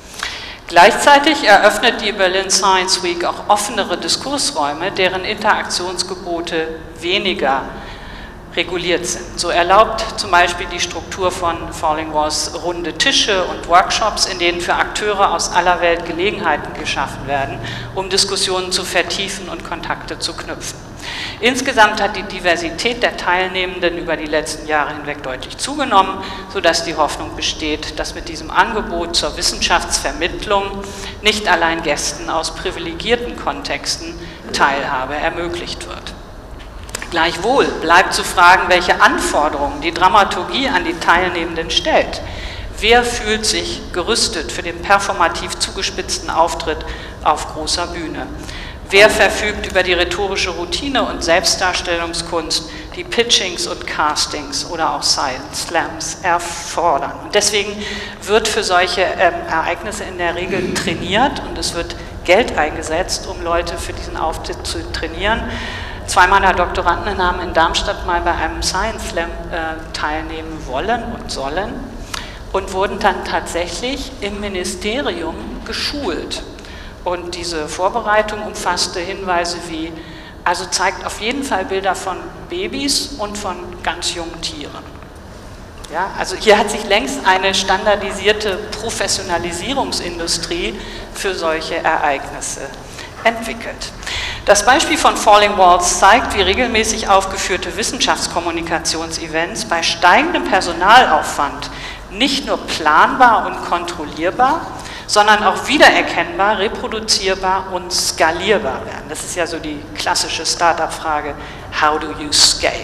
Gleichzeitig eröffnet die Berlin Science Week auch offenere Diskursräume, deren Interaktionsgebote weniger reguliert sind. So erlaubt zum Beispiel die Struktur von Falling Walls runde Tische und Workshops, in denen für Akteure aus aller Welt Gelegenheiten geschaffen werden, um Diskussionen zu vertiefen und Kontakte zu knüpfen. Insgesamt hat die Diversität der Teilnehmenden über die letzten Jahre hinweg deutlich zugenommen, sodass die Hoffnung besteht, dass mit diesem Angebot zur Wissenschaftsvermittlung nicht allein Gästen aus privilegierten Kontexten Teilhabe ermöglicht wird. Gleichwohl bleibt zu fragen, welche Anforderungen die Dramaturgie an die Teilnehmenden stellt. Wer fühlt sich gerüstet für den performativ zugespitzten Auftritt auf großer Bühne? Wer verfügt über die rhetorische Routine und Selbstdarstellungskunst, die Pitchings und Castings oder auch Science Slams erfordern? Und deswegen wird für solche Ereignisse in der Regel trainiert und es wird Geld eingesetzt, um Leute für diesen Auftritt zu trainieren. Zwei meiner Doktoranden haben in Darmstadt mal bei einem Science Slam teilnehmen wollen und sollen und wurden dann tatsächlich im Ministerium geschult. Und diese Vorbereitung umfasste Hinweise wie, also zeigt auf jeden Fall Bilder von Babys und von ganz jungen Tieren. Ja, also hier hat sich längst eine standardisierte Professionalisierungsindustrie für solche Ereignisse entwickelt. Das Beispiel von Falling Walls zeigt, wie regelmäßig aufgeführte Wissenschaftskommunikationsevents bei steigendem Personalaufwand nicht nur planbar und kontrollierbar, sondern auch wiedererkennbar, reproduzierbar und skalierbar werden. Das ist ja so die klassische Startup-Frage, how do you scale?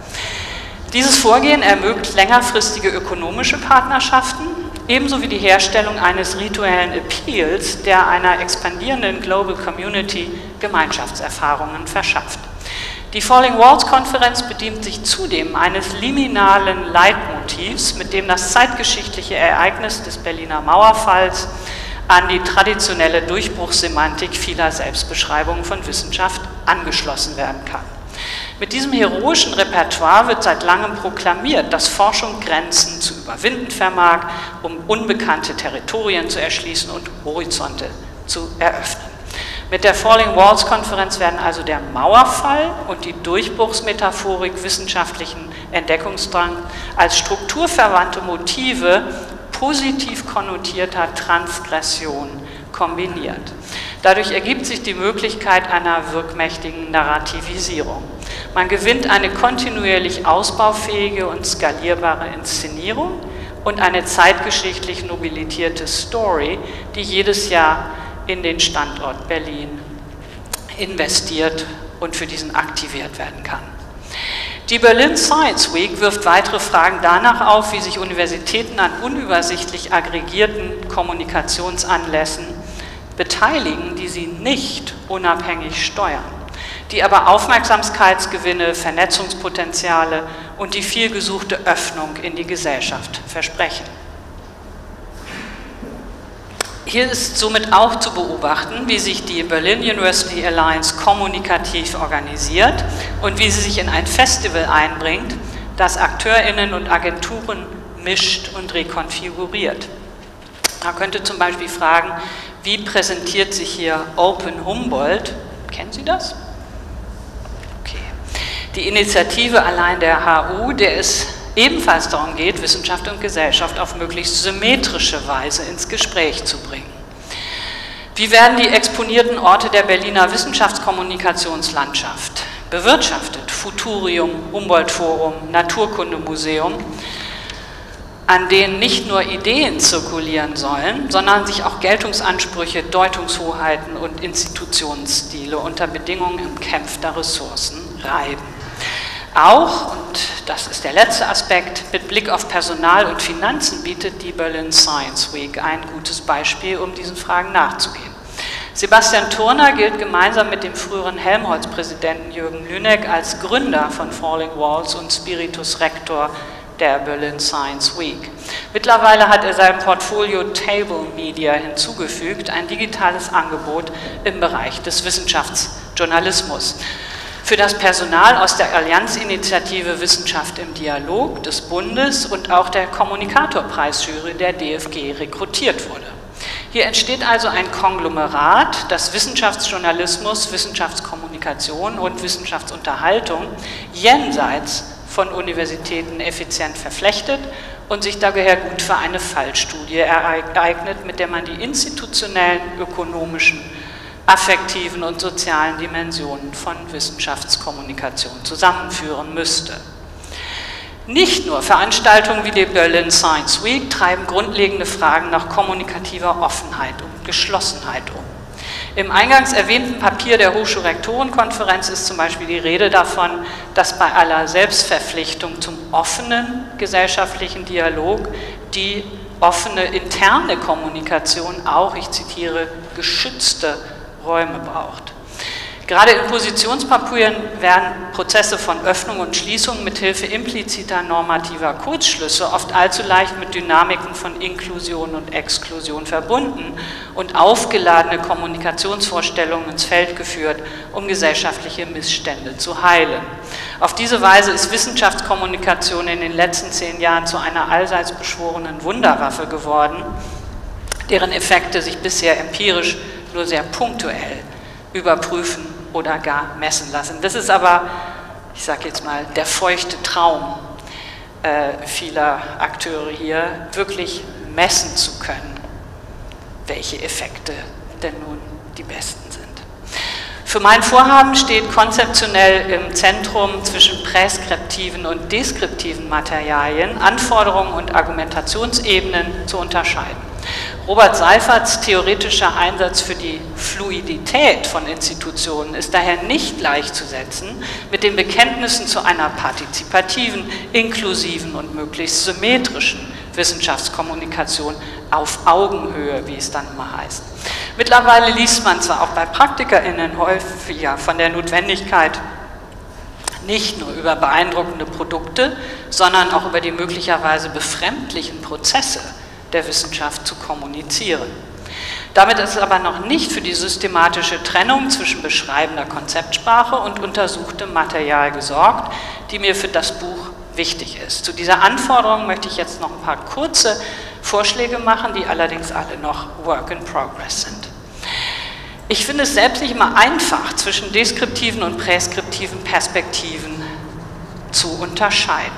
Dieses Vorgehen ermöglicht längerfristige ökonomische Partnerschaften, ebenso wie die Herstellung eines rituellen Appeals, der einer expandierenden Global Community Gemeinschaftserfahrungen verschafft. Die Falling Walls Konferenz bedient sich zudem eines liminalen Leitmotivs, mit dem das zeitgeschichtliche Ereignis des Berliner Mauerfalls an die traditionelle Durchbruchssemantik vieler Selbstbeschreibungen von Wissenschaft angeschlossen werden kann. Mit diesem heroischen Repertoire wird seit langem proklamiert, dass Forschung Grenzen zu überwinden vermag, um unbekannte Territorien zu erschließen und Horizonte zu eröffnen. Mit der Falling Walls Konferenz werden also der Mauerfall und die Durchbruchsmetaphorik wissenschaftlichen Entdeckungsdrang als strukturverwandte Motive positiv konnotierter Transgression kombiniert. Dadurch ergibt sich die Möglichkeit einer wirkmächtigen Narrativisierung. Man gewinnt eine kontinuierlich ausbaufähige und skalierbare Inszenierung und eine zeitgeschichtlich nobilitierte Story, die jedes Jahr in den Standort Berlin investiert und für diesen aktiviert werden kann. Die Berlin Science Week wirft weitere Fragen danach auf, wie sich Universitäten an unübersichtlich aggregierten Kommunikationsanlässen beteiligen, die sie nicht unabhängig steuern, die aber Aufmerksamkeitsgewinne, Vernetzungspotenziale und die vielgesuchte Öffnung in die Gesellschaft versprechen. Hier ist somit auch zu beobachten, wie sich die Berlin University Alliance kommunikativ organisiert und wie sie sich in ein Festival einbringt, das AkteurInnen und Agenturen mischt und rekonfiguriert. Man könnte zum Beispiel fragen, wie präsentiert sich hier Open Humboldt? Kennen Sie das? Okay. Die Initiative allein der HU, der es ebenfalls darum geht, Wissenschaft und Gesellschaft auf möglichst symmetrische Weise ins Gespräch zu bringen. Wie werden die exponierten Orte der Berliner Wissenschaftskommunikationslandschaft bewirtschaftet? Futurium, Humboldt-Forum, Naturkundemuseum, an denen nicht nur Ideen zirkulieren sollen, sondern sich auch Geltungsansprüche, Deutungshoheiten und Institutionsstile unter Bedingungen umkämpfter Ressourcen reiben. Auch, und das ist der letzte Aspekt, mit Blick auf Personal und Finanzen bietet die Berlin Science Week ein gutes Beispiel, um diesen Fragen nachzugehen. Sebastian Thurner gilt gemeinsam mit dem früheren Helmholtz-Präsidenten Jürgen Lüneck als Gründer von Falling Walls und Spiritus Rector der Berlin Science Week. Mittlerweile hat er seinem Portfolio Table Media hinzugefügt, ein digitales Angebot im Bereich des Wissenschaftsjournalismus. Für das Personal aus der Allianzinitiative Wissenschaft im Dialog des Bundes und auch der Kommunikatorpreisjury der DFG rekrutiert wurde. Hier entsteht also ein Konglomerat, das Wissenschaftsjournalismus, Wissenschaftskommunikation und Wissenschaftsunterhaltung jenseits von Universitäten effizient verflechtet und sich daher gut für eine Fallstudie ereignet, mit der man die institutionellen, ökonomischen, affektiven und sozialen Dimensionen von Wissenschaftskommunikation zusammenführen müsste. Nicht nur Veranstaltungen wie die Berlin Science Week treiben grundlegende Fragen nach kommunikativer Offenheit und Geschlossenheit um. Im eingangs erwähnten Papier der Hochschulrektorenkonferenz ist zum Beispiel die Rede davon, dass bei aller Selbstverpflichtung zum offenen gesellschaftlichen Dialog die offene interne Kommunikation auch, ich zitiere, geschützte Räume braucht. Gerade in Positionspapieren werden Prozesse von Öffnung und Schließung mithilfe impliziter normativer Kurzschlüsse oft allzu leicht mit Dynamiken von Inklusion und Exklusion verbunden und aufgeladene Kommunikationsvorstellungen ins Feld geführt, um gesellschaftliche Missstände zu heilen. Auf diese Weise ist Wissenschaftskommunikation in den letzten 10 Jahren zu einer allseits beschworenen Wunderwaffe geworden, deren Effekte sich bisher empirisch nur sehr punktuell überprüfen oder gar messen lassen. Das ist aber, ich sage jetzt mal, der feuchte Traum vieler Akteure hier, wirklich messen zu können, welche Effekte denn nun die besten sind. Für mein Vorhaben steht konzeptionell im Zentrum zwischen präskriptiven und deskriptiven Materialien Anforderungen und Argumentationsebenen zu unterscheiden. Robert Seiferts theoretischer Einsatz für die Fluidität von Institutionen ist daher nicht gleichzusetzen mit den Bekenntnissen zu einer partizipativen, inklusiven und möglichst symmetrischen Wissenschaftskommunikation auf Augenhöhe, wie es dann immer heißt. Mittlerweile liest man zwar auch bei PraktikerInnen häufiger von der Notwendigkeit, nicht nur über beeindruckende Produkte, sondern auch über die möglicherweise befremdlichen Prozesse der Wissenschaft zu kommunizieren. Damit ist aber noch nicht für die systematische Trennung zwischen beschreibender Konzeptsprache und untersuchtem Material gesorgt, die mir für das Buch wichtig ist. Zu dieser Anforderung möchte ich jetzt noch ein paar kurze Vorschläge machen, die allerdings alle noch Work in Progress sind. Ich finde es selbst nicht immer einfach, zwischen deskriptiven und präskriptiven Perspektiven zu unterscheiden.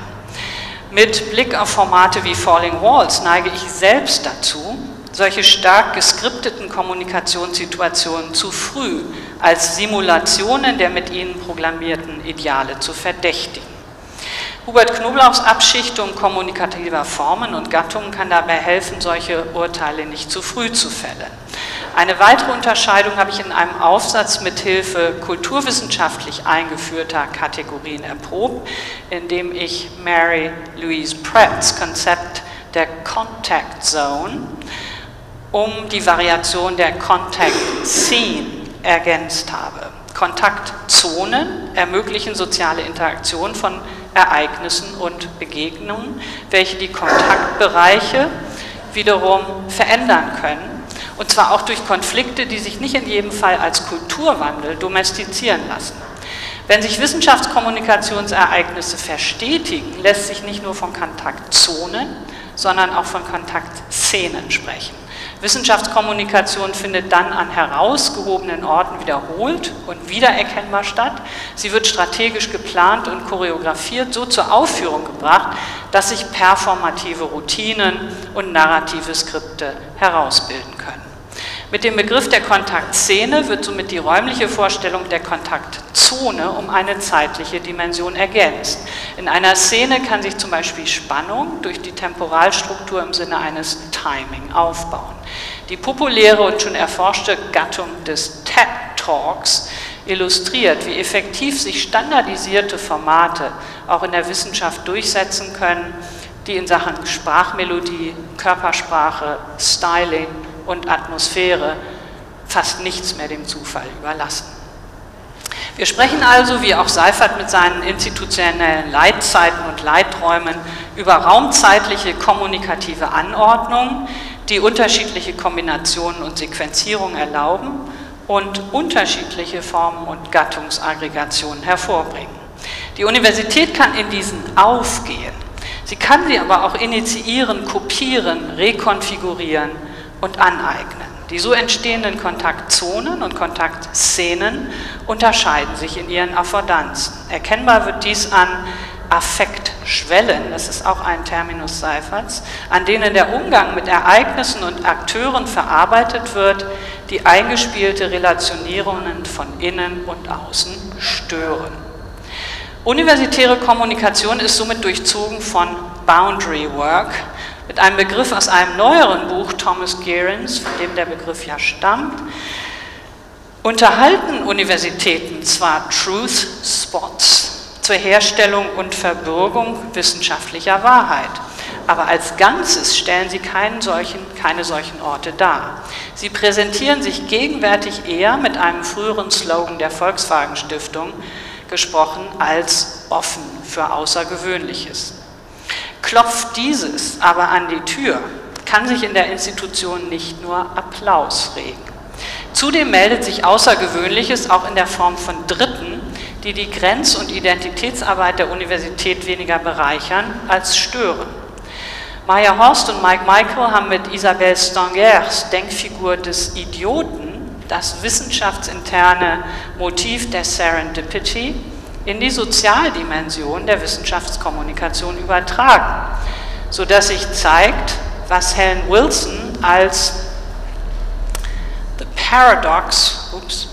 Mit Blick auf Formate wie Falling Walls neige ich selbst dazu, solche stark geskripteten Kommunikationssituationen zu früh als Simulationen der mit ihnen proklamierten Ideale zu verdächtigen. Hubert Knoblauchs Abschichtung kommunikativer Formen und Gattungen kann dabei helfen, solche Urteile nicht zu früh zu fällen. Eine weitere Unterscheidung habe ich in einem Aufsatz mithilfe kulturwissenschaftlich eingeführter Kategorien erprobt, in dem ich Mary Louise Pratts Konzept der Contact Zone um die Variation der Contact Scene ergänzt habe. Kontaktzonen ermöglichen soziale Interaktion von Ereignissen und Begegnungen, welche die Kontaktbereiche wiederum verändern können Und zwar auch durch Konflikte, die sich nicht in jedem Fall als Kulturwandel domestizieren lassen. Wenn sich Wissenschaftskommunikationsereignisse verstetigen, lässt sich nicht nur von Kontaktzonen, sondern auch von Kontaktszenen sprechen. Wissenschaftskommunikation findet dann an herausgehobenen Orten wiederholt und wiedererkennbar statt. Sie wird strategisch geplant und choreografiert, so zur Aufführung gebracht, dass sich performative Routinen und narrative Skripte herausbilden können. Mit dem Begriff der Kontaktszene wird somit die räumliche Vorstellung der Kontaktzone um eine zeitliche Dimension ergänzt. In einer Szene kann sich zum Beispiel Spannung durch die Temporalstruktur im Sinne eines Timing aufbauen. Die populäre und schon erforschte Gattung des TED Talks illustriert, wie effektiv sich standardisierte Formate auch in der Wissenschaft durchsetzen können, die in Sachen Sprachmelodie, Körpersprache, Styling und Atmosphäre fast nichts mehr dem Zufall überlassen. Wir sprechen also, wie auch Seifert mit seinen institutionellen Leitzeiten und Leiträumen, über raumzeitliche kommunikative Anordnungen, die unterschiedliche Kombinationen und Sequenzierungen erlauben und unterschiedliche Formen und Gattungsaggregationen hervorbringen. Die Universität kann in diesen aufgehen. Sie kann sie aber auch initiieren, kopieren, rekonfigurieren und aneignen. Die so entstehenden Kontaktzonen und Kontaktszenen unterscheiden sich in ihren Affordanzen. Erkennbar wird dies an Affektschwellen, das ist auch ein Terminus Seiferts, an denen der Umgang mit Ereignissen und Akteuren verarbeitet wird, die eingespielte Relationierungen von innen und außen stören. Universitäre Kommunikation ist somit durchzogen von Boundary Work, mit einem Begriff aus einem neueren Buch Thomas Gehrens, von dem der Begriff ja stammt. Unterhalten Universitäten zwar Truth Spots zur Herstellung und Verbürgung wissenschaftlicher Wahrheit, aber als Ganzes stellen sie keine solchen Orte dar. Sie präsentieren sich gegenwärtig eher mit einem früheren Slogan der Volkswagen Stiftung gesprochen als offen für Außergewöhnliches. Klopft dieses aber an die Tür, kann sich in der Institution nicht nur Applaus regen. Zudem meldet sich Außergewöhnliches auch in der Form von Dritten, die die Grenz- und Identitätsarbeit der Universität weniger bereichern als stören. Maya Horst und Mike Michael haben mit Isabelle Stengers Denkfigur des Idioten das wissenschaftsinterne Motiv der Serendipity in die Sozialdimension der Wissenschaftskommunikation übertragen, sodass sich zeigt, was Helen Wilson als the paradox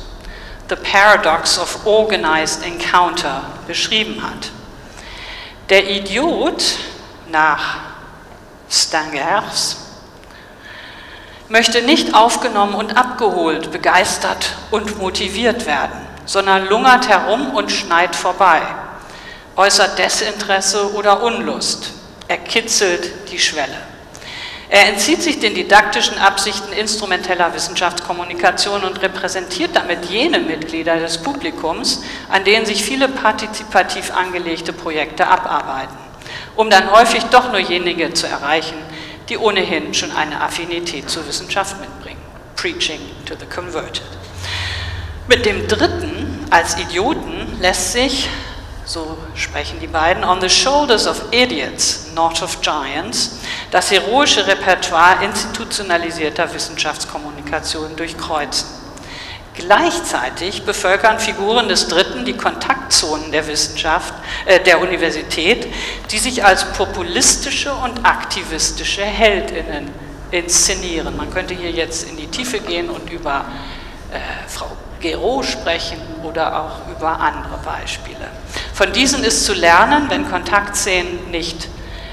of organized encounter beschrieben hat. Der Idiot, nach Stengers, möchte nicht aufgenommen und abgeholt, begeistert und motiviert werden, sondern lungert herum und schneit vorbei, äußert Desinteresse oder Unlust, er kitzelt die Schwelle. Er entzieht sich den didaktischen Absichten instrumenteller Wissenschaftskommunikation und repräsentiert damit jene Mitglieder des Publikums, an denen sich viele partizipativ angelegte Projekte abarbeiten, um dann häufig doch nur jenige zu erreichen, die ohnehin schon eine Affinität zur Wissenschaft mitbringen. Preaching to the converted. Mit dem Dritten als Idioten lässt sich, so sprechen die beiden, on the shoulders of idiots, not of giants, das heroische Repertoire institutionalisierter Wissenschaftskommunikation durchkreuzen. Gleichzeitig bevölkern Figuren des Dritten die Kontaktzonen der Wissenschaft, der Universität, die sich als populistische und aktivistische HeldInnen inszenieren. Man könnte hier jetzt in die Tiefe gehen und über Frau Guéraud sprechen oder auch über andere Beispiele. Von diesen ist zu lernen, wenn Kontaktszenen nicht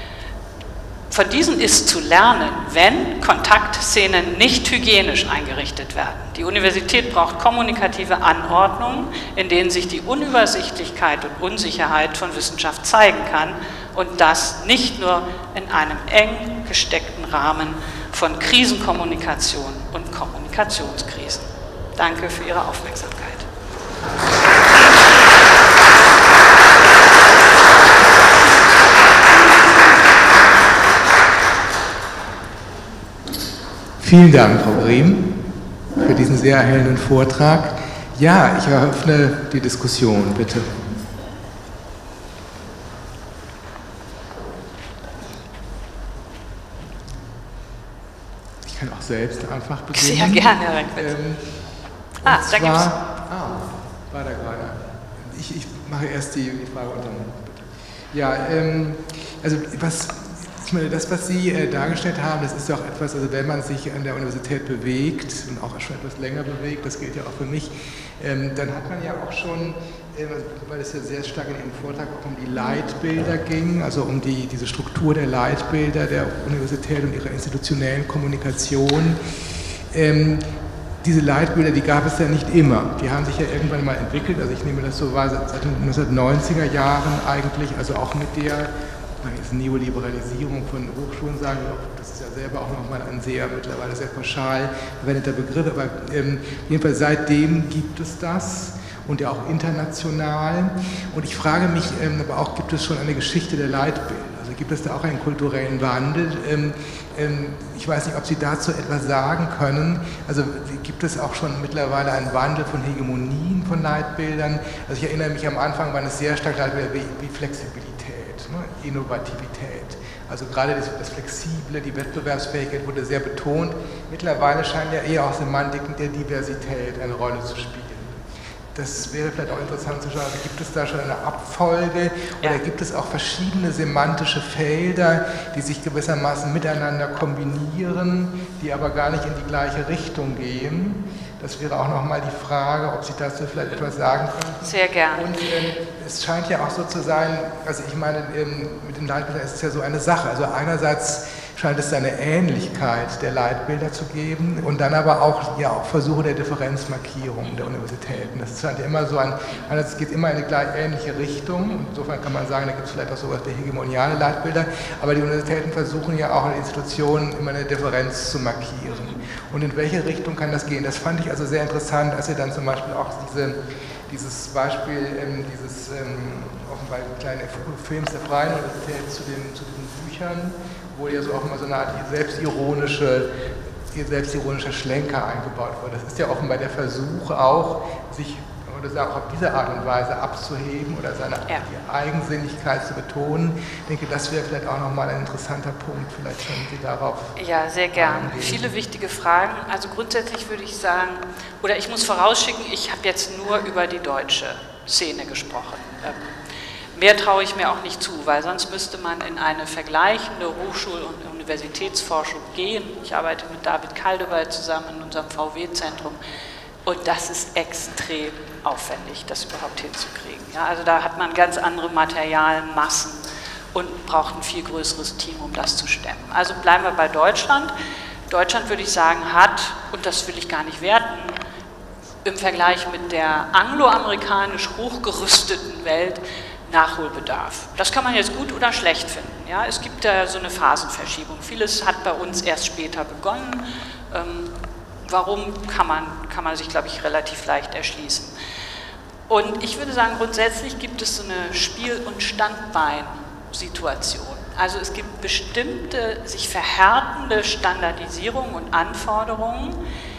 hygienisch eingerichtet werden. Die Universität braucht kommunikative Anordnungen, in denen sich die Unübersichtlichkeit und Unsicherheit von Wissenschaft zeigen kann und das nicht nur in einem eng gesteckten Rahmen von Krisenkommunikation und Kommunikationskrisen. Danke für Ihre Aufmerksamkeit. Vielen Dank, Frau Brehm, für diesen sehr erhellenden Vortrag. Ja, ich eröffne die Diskussion, bitte. Ich kann auch selbst einfach beginnen. Sehr gerne, Herr Reckwitz. Da gibt's. War da gerade. Ich mache erst die Frage und dann bitte. Ja, also das, was Sie dargestellt haben, das ist ja auch etwas, also wenn man sich an der Universität bewegt und auch schon etwas länger bewegt, das gilt ja auch für mich, dann hat man ja auch schon, weil es ja sehr stark in Ihrem Vortrag auch um die Leitbilder ging, also um diese Struktur der Leitbilder der Universität und ihrer institutionellen Kommunikation. Diese Leitbilder, die gab es ja nicht immer. Die haben sich ja irgendwann mal entwickelt. Also ich nehme das so wahr, seit den 1990er Jahren eigentlich, also auch mit der Neoliberalisierung von Hochschulen, sagen wir auch, das ist ja selber auch nochmal ein sehr, mittlerweile sehr pauschal verwendeter Begriff, aber jedenfalls seitdem gibt es das und ja auch international. Und ich frage mich aber auch, gibt es schon eine Geschichte der Leitbilder? Also gibt es da auch einen kulturellen Wandel? Ich weiß nicht, ob Sie dazu etwas sagen können. Also gibt es auch schon mittlerweile einen Wandel von Hegemonien von Leitbildern? Also ich erinnere mich, am Anfang waren es sehr stark Leitbilder wie Flexibilität, ne? Innovativität. Also gerade das Flexible, die Wettbewerbsfähigkeit wurde sehr betont. Mittlerweile scheinen ja eher auch Semantiken der Diversität eine Rolle zu spielen. Das wäre vielleicht auch interessant zu schauen, also gibt es da schon eine Abfolge oder gibt es auch verschiedene semantische Felder, die sich gewissermaßen miteinander kombinieren, die aber gar nicht in die gleiche Richtung gehen? Das wäre auch nochmal die Frage, ob Sie dazu vielleicht etwas sagen können. Sehr gerne. Und es scheint ja auch so zu sein, also ich meine, mit den Leitbildern ist es ja so eine Sache. Also einerseits scheint es eine Ähnlichkeit der Leitbilder zu geben und dann aber auch, ja, auch Versuche der Differenzmarkierung der Universitäten. Das scheint ja immer so es geht immer in eine gleich ähnliche Richtung. Insofern kann man sagen, da gibt es vielleicht auch sowas wie hegemoniale Leitbilder, aber die Universitäten versuchen ja auch in Institutionen immer eine Differenz zu markieren. Und in welche Richtung kann das gehen? Das fand ich also sehr interessant, als ihr dann zum Beispiel auch dieses Beispiel dieses offenbar kleinen Films der Freien Universität zu diesen Büchern, wo ja so auch immer so eine Art selbstironischer Schlenker eingebaut wurde. Das ist ja offenbar der Versuch auch, sich auch auf diese Art und Weise abzuheben oder die Eigensinnigkeit zu betonen. Ich denke, das wäre vielleicht auch nochmal ein interessanter Punkt. Vielleicht können Sie darauf Ja, sehr gern. Viele wichtige Fragen. Also grundsätzlich würde ich sagen, oder ich muss vorausschicken, ich habe jetzt nur über die deutsche Szene gesprochen. Mehr traue ich mir auch nicht zu, weil sonst müsste man in eine vergleichende Hochschul- und Universitätsforschung gehen. Ich arbeite mit David Kaldewey zusammen in unserem VW-Zentrum und das ist extrem aufwendig, das überhaupt hinzukriegen. Ja, also da hat man ganz andere Materialmassen und braucht ein viel größeres Team, um das zu stemmen. Also bleiben wir bei Deutschland. Deutschland, würde ich sagen, hat, und das will ich gar nicht werten, im Vergleich mit der angloamerikanisch hochgerüsteten Welt Nachholbedarf. Das kann man jetzt gut oder schlecht finden. Ja? Es gibt da so eine Phasenverschiebung. Vieles hat bei uns erst später begonnen. Warum, kann man sich, glaube ich, relativ leicht erschließen. Und ich würde sagen, grundsätzlich gibt es so eine Spiel- und Standbein-Situation. Also es gibt bestimmte, sich verhärtende Standardisierungen und Anforderungen,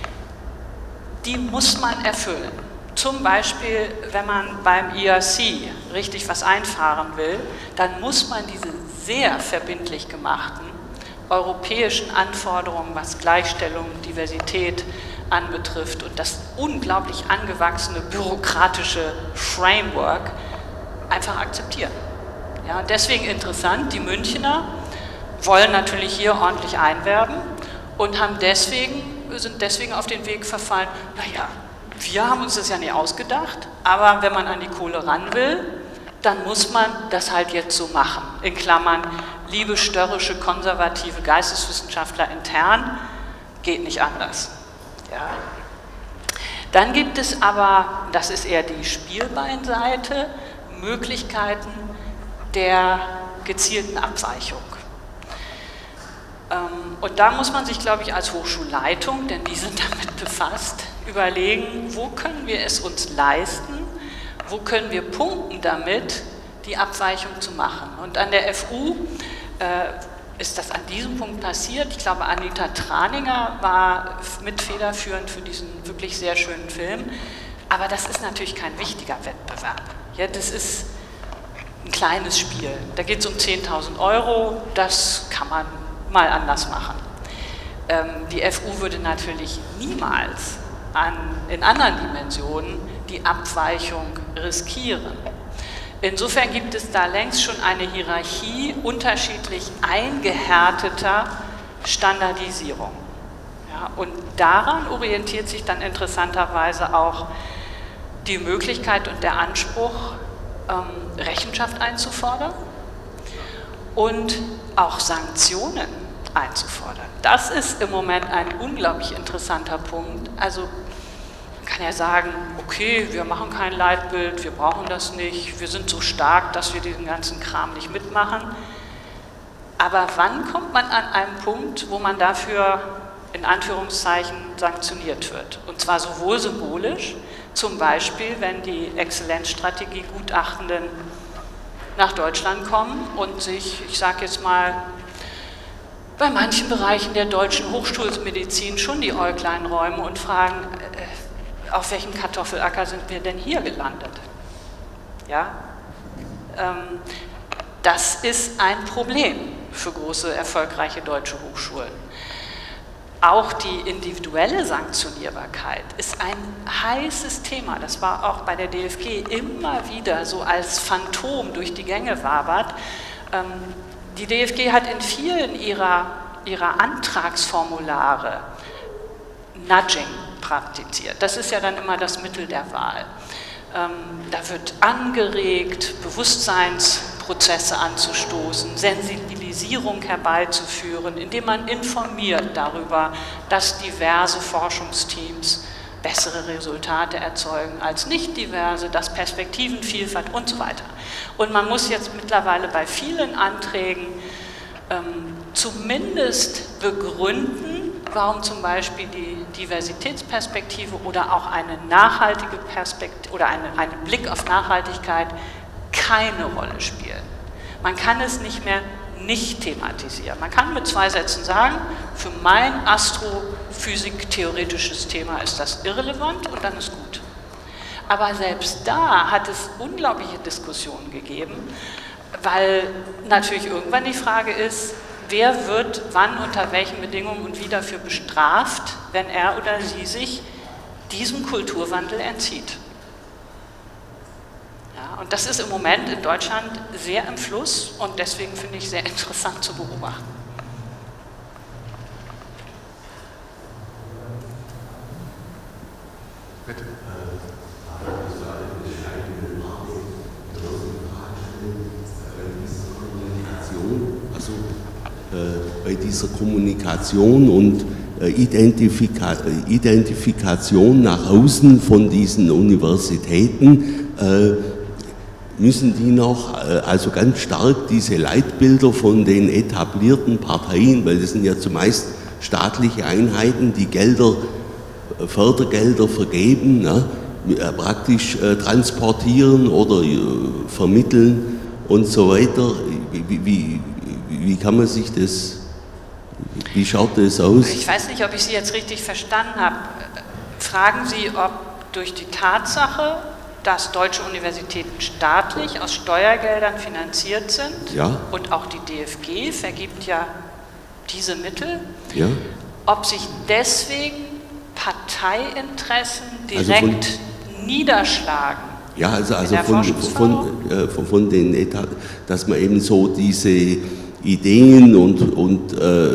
die muss man erfüllen. Zum Beispiel, wenn man beim IRC richtig was einfahren will, dann muss man diese sehr verbindlich gemachten europäischen Anforderungen, was Gleichstellung, Diversität anbetrifft und das unglaublich angewachsene bürokratische Framework einfach akzeptieren. Ja, deswegen interessant, die Münchner wollen natürlich hier ordentlich einwerben und sind deswegen auf den Weg verfallen, naja, wir haben uns das ja nicht ausgedacht, aber wenn man an die Kohle ran will, dann muss man das halt jetzt so machen. In Klammern, liebe störrische, konservative Geisteswissenschaftler intern, geht nicht anders. Ja. Dann gibt es aber, das ist eher die Spielbeinseite, Möglichkeiten der gezielten Abweichung. Und da muss man sich, glaube ich, als Hochschulleitung, denn die sind damit befasst, überlegen, wo können wir es uns leisten, wo können wir punkten damit, die Abweichung zu machen. Und an der FU ist das an diesem Punkt passiert. Ich glaube, Anita Traninger war mit federführend für diesen wirklich sehr schönen Film. Aber das ist natürlich kein wichtiger Wettbewerb. Ja, das ist ein kleines Spiel. Da geht es um 10.000 €, das kann man mal anders machen. Die FU würde natürlich niemals in anderen Dimensionen die Abweichung riskieren. Insofern gibt es da längst schon eine Hierarchie unterschiedlich eingehärteter Standardisierung. Ja, und daran orientiert sich dann interessanterweise auch die Möglichkeit und der Anspruch, Rechenschaft einzufordern und auch Sanktionen einzufordern. Das ist im Moment ein unglaublich interessanter Punkt. Also man kann ja sagen, okay, wir machen kein Leitbild, wir brauchen das nicht, wir sind so stark, dass wir diesen ganzen Kram nicht mitmachen. Aber wann kommt man an einen Punkt, wo man dafür in Anführungszeichen sanktioniert wird? Und zwar sowohl symbolisch, zum Beispiel, wenn die Exzellenzstrategie-Gutachtenden nach Deutschland kommen und sich, ich sage jetzt mal, bei manchen Bereichen der deutschen Hochschulmedizin schon die Äuglein räumen und fragen, auf welchem Kartoffelacker sind wir denn hier gelandet? Ja? Das ist ein Problem für große, erfolgreiche deutsche Hochschulen. Auch die individuelle Sanktionierbarkeit ist ein heißes Thema. Das war auch bei der DFG immer wieder so als Phantom durch die Gänge wabert. Die DFG hat in vielen ihrer Antragsformulare Nudging praktiziert. Das ist ja dann immer das Mittel der Wahl. Da wird angeregt, Bewusstseinsprozesse anzustoßen, Sensibilisierung herbeizuführen, indem man informiert darüber, dass diverse Forschungsteams bessere Resultate erzeugen als nicht diverse, dass Perspektivenvielfalt und so weiter. Und man muss jetzt mittlerweile bei vielen Anträgen zumindest begründen, warum zum Beispiel die Diversitätsperspektive oder auch eine nachhaltige Perspektive oder ein Blick auf Nachhaltigkeit keine Rolle spielen. Man kann es nicht mehr nicht thematisieren. Man kann mit 2 Sätzen sagen, für mein astrophysik-theoretisches Thema ist das irrelevant und dann ist gut. Aber selbst da hat es unglaubliche Diskussionen gegeben, weil natürlich irgendwann die Frage ist, wer wird wann unter welchen Bedingungen und wie dafür bestraft, wenn er oder sie sich diesem Kulturwandel entzieht. Ja, und das ist im Moment in Deutschland sehr im Fluss und deswegen finde ich sehr interessant zu beobachten. Bitte. Also bei dieser Kommunikation und Identifikation nach außen von diesen Universitäten müssen die noch, also ganz stark diese Leitbilder von den etablierten Parteien, weil das sind ja zumeist staatliche Einheiten, die Fördergelder vergeben, ne, praktisch transportieren oder vermitteln und so weiter. Wie kann man sich das, wie schaut das aus? Ich weiß nicht, ob ich Sie jetzt richtig verstanden habe. Fragen Sie, ob durch die Tatsache, dass deutsche Universitäten staatlich aus Steuergeldern finanziert sind, ja, und auch die DFG vergibt ja diese Mittel, ja, ob sich deswegen Parteiinteressen direkt niederschlagen. Ja, also von den Etat, dass man eben so diese Ideen und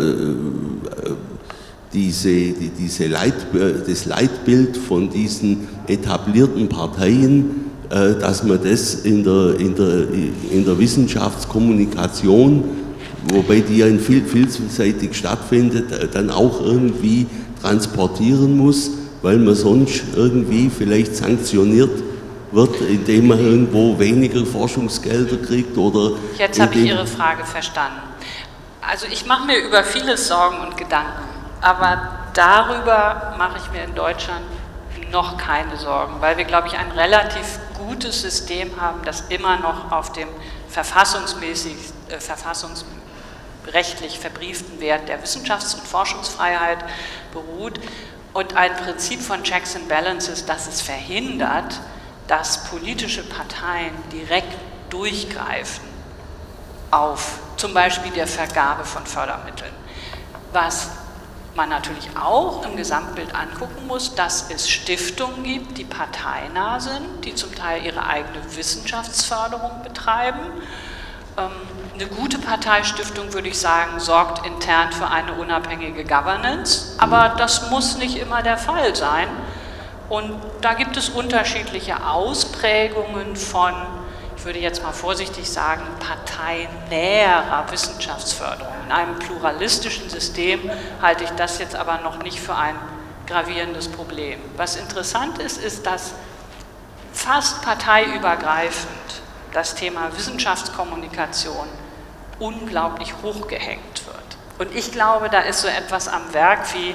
das Leitbild von diesen etablierten Parteien, dass man das in der Wissenschaftskommunikation, wobei die ja vielseitig stattfindet, dann auch irgendwie transportieren muss, weil man sonst irgendwie vielleicht sanktioniert wird, indem man irgendwo weniger Forschungsgelder kriegt oder... Jetzt habe ich Ihre Frage verstanden. Also ich mache mir über vieles Sorgen und Gedanken, aber darüber mache ich mir in Deutschland noch keine Sorgen, weil wir, glaube ich, ein relativ gutes System haben, das immer noch auf dem verfassungsmäßig rechtlich verbrieften Wert der Wissenschafts- und Forschungsfreiheit beruht und ein Prinzip von Checks and Balances, das es verhindert, dass politische Parteien direkt durchgreifen auf zum Beispiel der Vergabe von Fördermitteln. Was man natürlich auch im Gesamtbild angucken muss, dass es Stiftungen gibt, die parteinah sind, die zum Teil ihre eigene Wissenschaftsförderung betreiben. Eine gute Parteistiftung, würde ich sagen, sorgt intern für eine unabhängige Governance, aber das muss nicht immer der Fall sein. Und da gibt es unterschiedliche Ausprägungen von, ich würde jetzt mal vorsichtig sagen, parteinäherer Wissenschaftsförderung. In einem pluralistischen System halte ich das jetzt aber noch nicht für ein gravierendes Problem. Was interessant ist, ist, dass fast parteiübergreifend das Thema Wissenschaftskommunikation unglaublich hochgehängt wird. Und ich glaube, da ist so etwas am Werk wie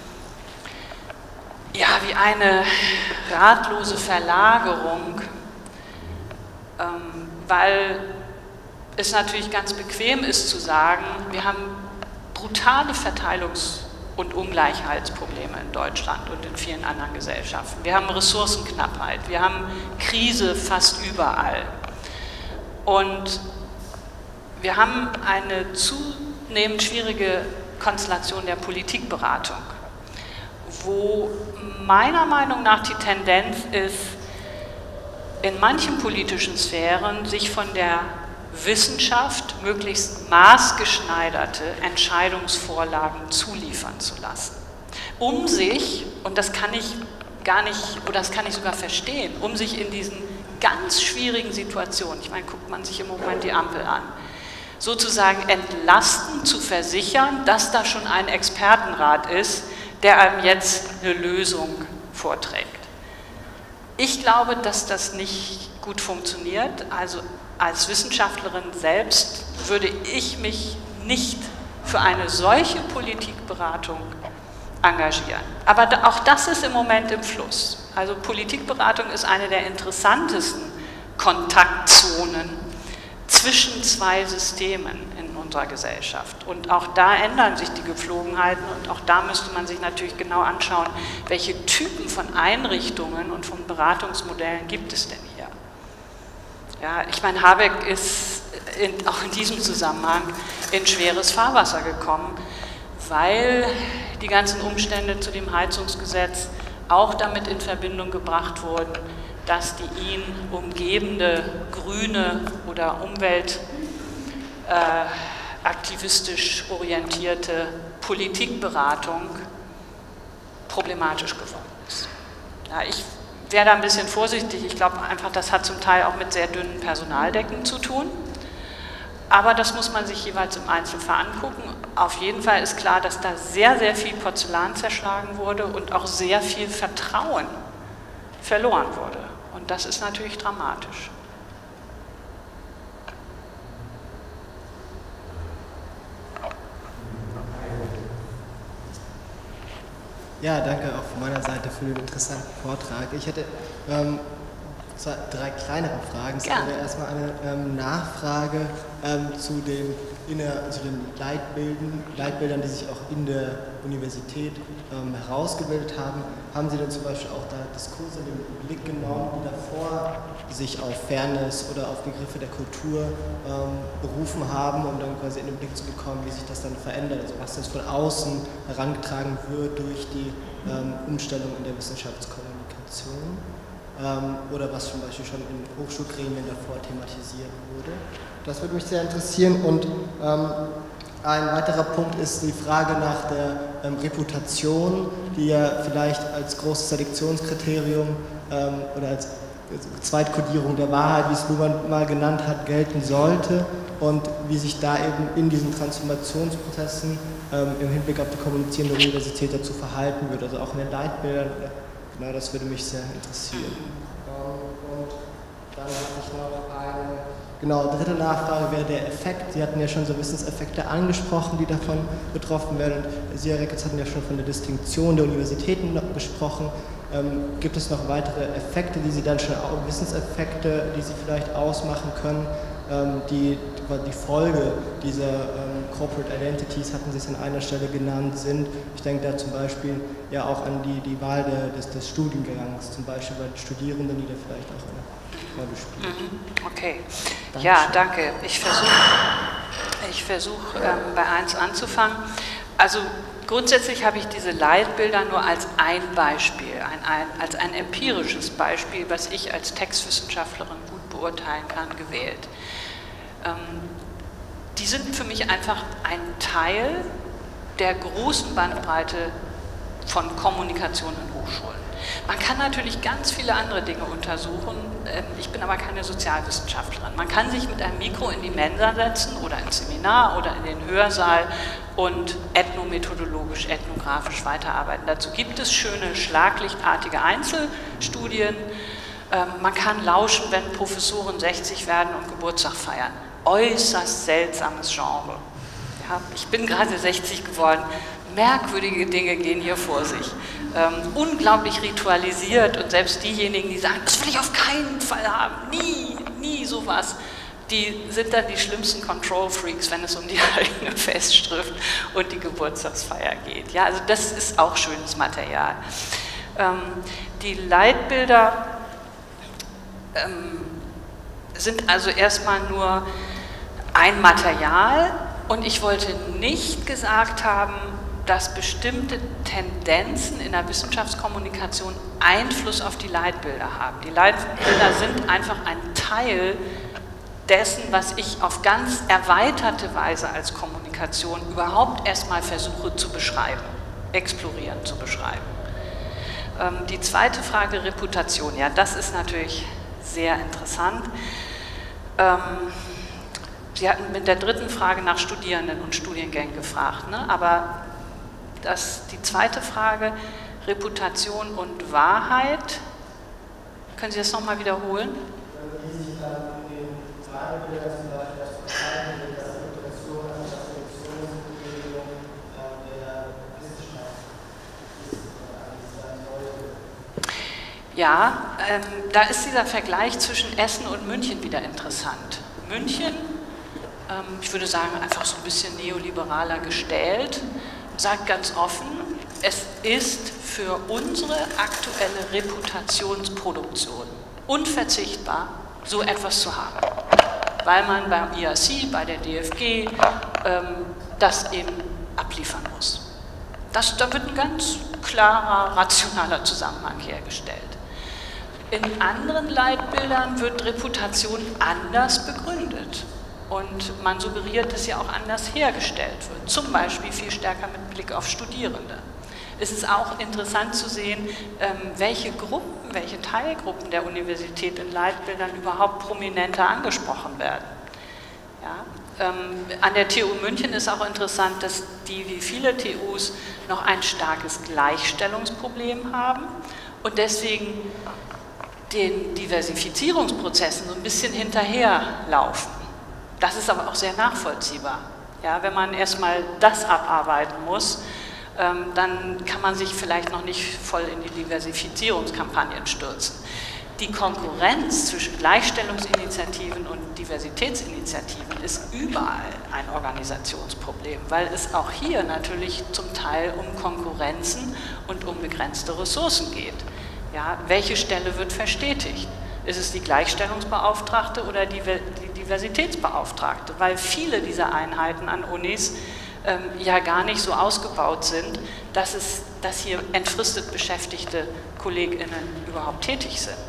eine ratlose Verlagerung, weil es natürlich ganz bequem ist zu sagen, wir haben brutale Verteilungs- und Ungleichheitsprobleme in Deutschland und in vielen anderen Gesellschaften. Wir haben Ressourcenknappheit, wir haben Krise fast überall. Und wir haben eine zunehmend schwierige Konstellation der Politikberatung, wo meiner Meinung nach die Tendenz ist, in manchen politischen Sphären sich von der Wissenschaft möglichst maßgeschneiderte Entscheidungsvorlagen zuliefern zu lassen, um sich, und das kann ich gar nicht, oder das kann ich sogar verstehen, um sich in diesen ganz schwierigen Situationen, ich meine, guckt man sich im Moment die Ampel an, sozusagen entlastend zu versichern, dass da schon ein Expertenrat ist, der einem jetzt eine Lösung vorträgt. Ich glaube, dass das nicht gut funktioniert. Also als Wissenschaftlerin selbst würde ich mich nicht für eine solche Politikberatung engagieren. Aber auch das ist im Moment im Fluss. Also Politikberatung ist eine der interessantesten Kontaktzonen zwischen zwei Systemen in unserer Gesellschaft. Und auch da ändern sich die Gepflogenheiten und auch da müsste man sich natürlich genau anschauen, welche Typen von Einrichtungen und von Beratungsmodellen gibt es denn hier. Ja, ich meine, Habeck ist auch in diesem Zusammenhang in schweres Fahrwasser gekommen, weil die ganzen Umstände zu dem Heizungsgesetz auch damit in Verbindung gebracht wurden, dass die ihn umgebende grüne oder umweltaktivistisch orientierte Politikberatung problematisch geworden ist. Ja, ich wäre da ein bisschen vorsichtig. Ich glaube einfach, das hat zum Teil auch mit sehr dünnen Personaldecken zu tun. Aber das muss man sich jeweils im Einzelfall angucken. Auf jeden Fall ist klar, dass da sehr, sehr viel Porzellan zerschlagen wurde und auch sehr viel Vertrauen verloren wurde. Und das ist natürlich dramatisch. Ja, danke auch von meiner Seite für den interessanten Vortrag. Ich hätte drei kleinere Fragen. Es wäre erstmal eine Nachfrage zu den Leitbildern, die sich auch in der Universität herausgebildet haben. Haben Sie denn zum Beispiel auch da Diskurse in den Blick genommen, die davor sich auf Fairness oder auf Begriffe der Kultur berufen haben, um dann quasi in den Blick zu bekommen, wie sich das dann verändert, also was jetzt von außen herangetragen wird durch die Umstellung in der Wissenschaftskommunikation? Oder was zum Beispiel schon in Hochschulgremien davor thematisiert wurde. Das würde mich sehr interessieren. Und ein weiterer Punkt ist die Frage nach der Reputation, die ja vielleicht als großes Selektionskriterium oder als Zweitkodierung der Wahrheit, wie es Luhmann mal genannt hat, gelten sollte und wie sich da eben in diesen Transformationsprozessen im Hinblick auf die kommunizierende Universität dazu verhalten wird, also auch in den Leitbildern. Genau, das würde mich sehr interessieren. Und dann habe ich noch eine dritte Nachfrage, wäre der Effekt. Sie hatten ja schon so Wissenseffekte angesprochen, die davon betroffen werden. Und Sie, Herr Reckes, hatten ja schon von der Distinktion der Universitäten gesprochen. Gibt es noch weitere Effekte, die Sie dann schon, Wissenseffekte, die Sie vielleicht ausmachen können, die Folge dieser Corporate Identities, hatten Sie es an einer Stelle genannt, sind. Ich denke da zum Beispiel ja auch an die Wahl des Studiengangs, zum Beispiel bei Studierenden, die da vielleicht auch eine Rolle spielen. Okay, Dankeschön. Ja, danke. Ich versuche bei 1 anzufangen. Also grundsätzlich habe ich diese Leitbilder nur als ein Beispiel, als ein empirisches Beispiel, was ich als Textwissenschaftlerin gut beurteilen kann, gewählt. Die sind für mich einfach ein Teil der großen Bandbreite von Kommunikation in Hochschulen. Man kann natürlich ganz viele andere Dinge untersuchen, ich bin aber keine Sozialwissenschaftlerin. Man kann sich mit einem Mikro in die Mensa setzen oder ins Seminar oder in den Hörsaal und ethnomethodologisch, ethnografisch weiterarbeiten. Dazu gibt es schöne, schlaglichtartige Einzelstudien. Man kann lauschen, wenn Professoren 60 werden und Geburtstag feiern. Äußerst seltsames Genre. Ja, ich bin gerade 60 geworden. Merkwürdige Dinge gehen hier vor sich. Unglaublich ritualisiert und selbst diejenigen, die sagen, das will ich auf keinen Fall haben, nie sowas, die sind dann die schlimmsten Control-Freaks, wenn es um die eigene Festschrift und die Geburtstagsfeier geht. Ja, also das ist auch schönes Material. Die Leitbilder sind also erstmal nur ein Material und ich wollte nicht gesagt haben, dass bestimmte Tendenzen in der Wissenschaftskommunikation Einfluss auf die Leitbilder haben. Die Leitbilder sind einfach ein Teil dessen, was ich auf ganz erweiterte Weise als Kommunikation überhaupt erstmal versuche zu beschreiben, explorieren zu beschreiben. Die zweite Frage, Reputation, ja, das ist natürlich sehr interessant. Sie hatten mit der dritten Frage nach Studierenden und Studiengängen gefragt, ne? Aber die zweite Frage, Reputation und Wahrheit, können Sie das nochmal wiederholen? Wie sich dann in den Leitbildern zum Beispiel das unterscheiden wird, dass Reputation und das Reflexionsbewegung der Wissenschaft ist. Ja, da ist dieser Vergleich zwischen Essen und München wieder interessant. München, ich würde sagen, einfach so ein bisschen neoliberaler gestellt, sagt ganz offen, es ist für unsere aktuelle Reputationsproduktion unverzichtbar, so etwas zu haben, weil man beim IAC, bei der DFG, das eben abliefern muss. Da wird ein ganz klarer, rationaler Zusammenhang hergestellt. In anderen Leitbildern wird Reputation anders begründet. Und man suggeriert, dass sie auch anders hergestellt wird, zum Beispiel viel stärker mit Blick auf Studierende. Es ist auch interessant zu sehen, welche Gruppen, welche Teilgruppen der Universität in Leitbildern überhaupt prominenter angesprochen werden. Ja? An der TU München ist auch interessant, dass die, wie viele TUs, noch ein starkes Gleichstellungsproblem haben und deswegen den Diversifizierungsprozessen so ein bisschen hinterherlaufen. Das ist aber auch sehr nachvollziehbar. Ja, wenn man erstmal das abarbeiten muss, dann kann man sich vielleicht noch nicht voll in die Diversifizierungskampagnen stürzen. Die Konkurrenz zwischen Gleichstellungsinitiativen und Diversitätsinitiativen ist überall ein Organisationsproblem, weil es auch hier natürlich zum Teil um Konkurrenzen und um begrenzte Ressourcen geht. Ja, welche Stelle wird verstetigt? Ist es die Gleichstellungsbeauftragte oder die Diversitätsbeauftragte? Weil viele dieser Einheiten an Unis ja gar nicht so ausgebaut sind, dass hier entfristet beschäftigte KollegInnen überhaupt tätig sind.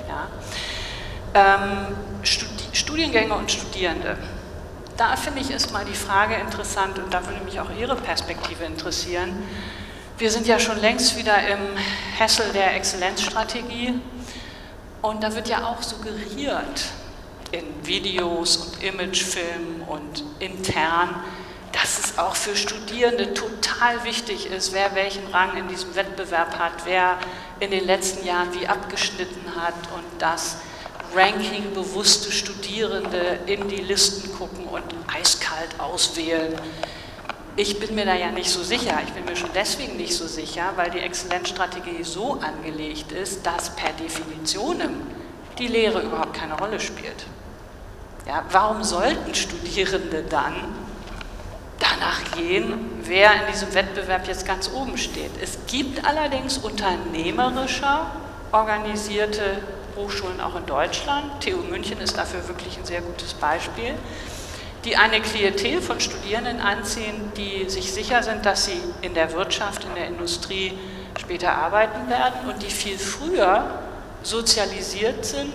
Ja? Studiengänge und Studierende. Da finde ich ist mal die Frage interessant und da würde mich auch Ihre Perspektive interessieren. Wir sind ja schon längst wieder im Hassel der Exzellenzstrategie und da wird ja auch suggeriert in Videos und Imagefilmen und intern, dass es auch für Studierende total wichtig ist, wer welchen Rang in diesem Wettbewerb hat, wer in den letzten Jahren wie abgeschnitten hat und dass rankingbewusste Studierende in die Listen gucken und eiskalt auswählen. Ich bin mir da ja nicht so sicher. Ich bin mir schon deswegen nicht so sicher, weil die Exzellenzstrategie so angelegt ist, dass per Definition die Lehre überhaupt keine Rolle spielt. Ja, warum sollten Studierende dann danach gehen, wer in diesem Wettbewerb jetzt ganz oben steht. Es gibt allerdings unternehmerischer organisierte Hochschulen auch in Deutschland. TU München ist dafür wirklich ein sehr gutes Beispiel, die eine Klientel von Studierenden anziehen, die sich sicher sind, dass sie in der Wirtschaft, in der Industrie später arbeiten werden und die viel früher sozialisiert sind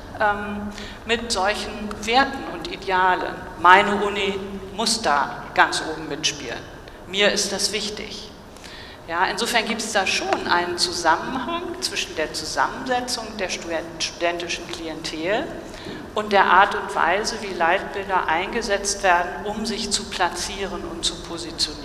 mit solchen Werten und Idealen. Meine Uni muss da ganz oben mitspielen. Mir ist das wichtig. Ja, insofern gibt es da schon einen Zusammenhang zwischen der Zusammensetzung der studentischen Klientel und der Art und Weise, wie Leitbilder eingesetzt werden, um sich zu platzieren und zu positionieren.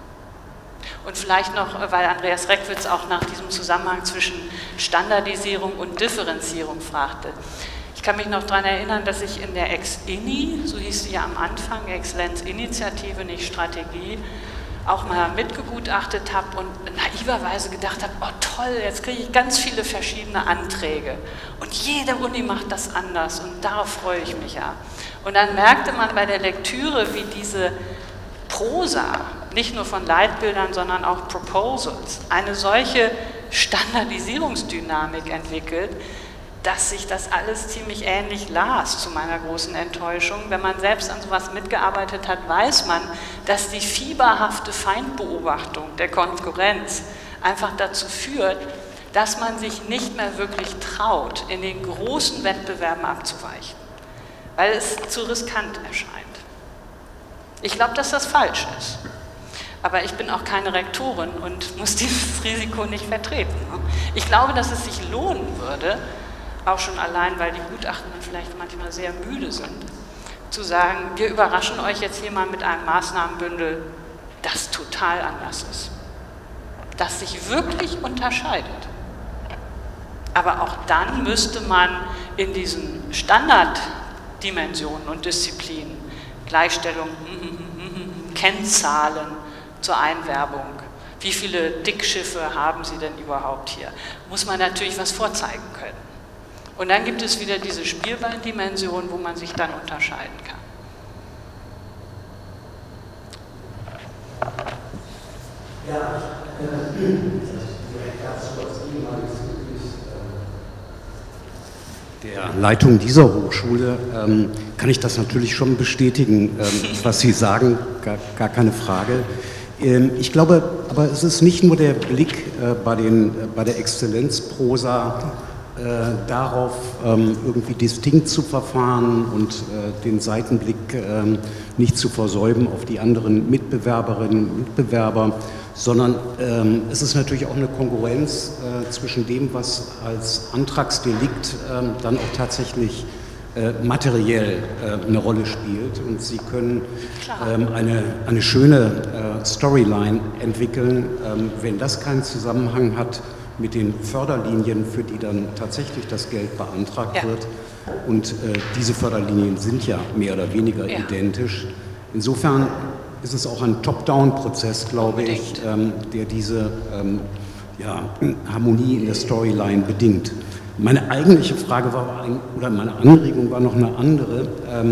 Und vielleicht noch, weil Andreas Reckwitz auch nach diesem Zusammenhang zwischen Standardisierung und Differenzierung fragte. Ich kann mich noch daran erinnern, dass ich in der Ex-INI, so hieß sie ja am Anfang, Exzellenzinitiative, nicht Strategie, auch mal mitgegutachtet habe und naiverweise gedacht habe, oh toll, jetzt kriege ich ganz viele verschiedene Anträge und jede Uni macht das anders und darauf freue ich mich ja. Und dann merkte man bei der Lektüre, wie diese Prosa, nicht nur von Leitbildern, sondern auch Proposals, eine solche Standardisierungsdynamik entwickelt, dass sich das alles ziemlich ähnlich las, zu meiner großen Enttäuschung. Wenn man selbst an sowas mitgearbeitet hat, weiß man, dass die fieberhafte Feindbeobachtung der Konkurrenz einfach dazu führt, dass man sich nicht mehr wirklich traut, in den großen Wettbewerben abzuweichen, weil es zu riskant erscheint. Ich glaube, dass das falsch ist. Aber ich bin auch keine Rektorin und muss dieses Risiko nicht vertreten. Ich glaube, dass es sich lohnen würde, auch schon allein, weil die Gutachtenden vielleicht manchmal sehr müde sind, zu sagen, wir überraschen euch jetzt hier mal mit einem Maßnahmenbündel, das total anders ist, das sich wirklich unterscheidet. Aber auch dann müsste man in diesen Standarddimensionen und Disziplinen, Gleichstellung, Kennzahlen zur Einwerbung, wie viele Dickschiffe haben Sie denn überhaupt hier, muss man natürlich was vorzeigen können. Und dann gibt es wieder diese Spielballdimension, wo man sich dann unterscheiden kann. Ja, direkt dazu als ehemaliges Mitglied der Leitung dieser Hochschule kann ich das natürlich schon bestätigen, was Sie sagen, gar keine Frage. Ich glaube, aber es ist nicht nur der Blick bei der Exzellenzprosa darauf, irgendwie distinkt zu verfahren und den Seitenblick nicht zu versäumen auf die anderen Mitbewerberinnen und Mitbewerber, sondern es ist natürlich auch eine Konkurrenz zwischen dem, was als Antragsdelikt dann auch tatsächlich materiell eine Rolle spielt. Und Sie können eine schöne Storyline entwickeln, wenn das keinen Zusammenhang hat mit den Förderlinien, für die dann tatsächlich das Geld beantragt wird. Und diese Förderlinien sind ja mehr oder weniger identisch. Insofern ist es auch ein Top-Down-Prozess, glaube ich, der diese Harmonie in der Storyline bedingt. Meine eigentliche Frage war, oder meine Anregung war noch eine andere.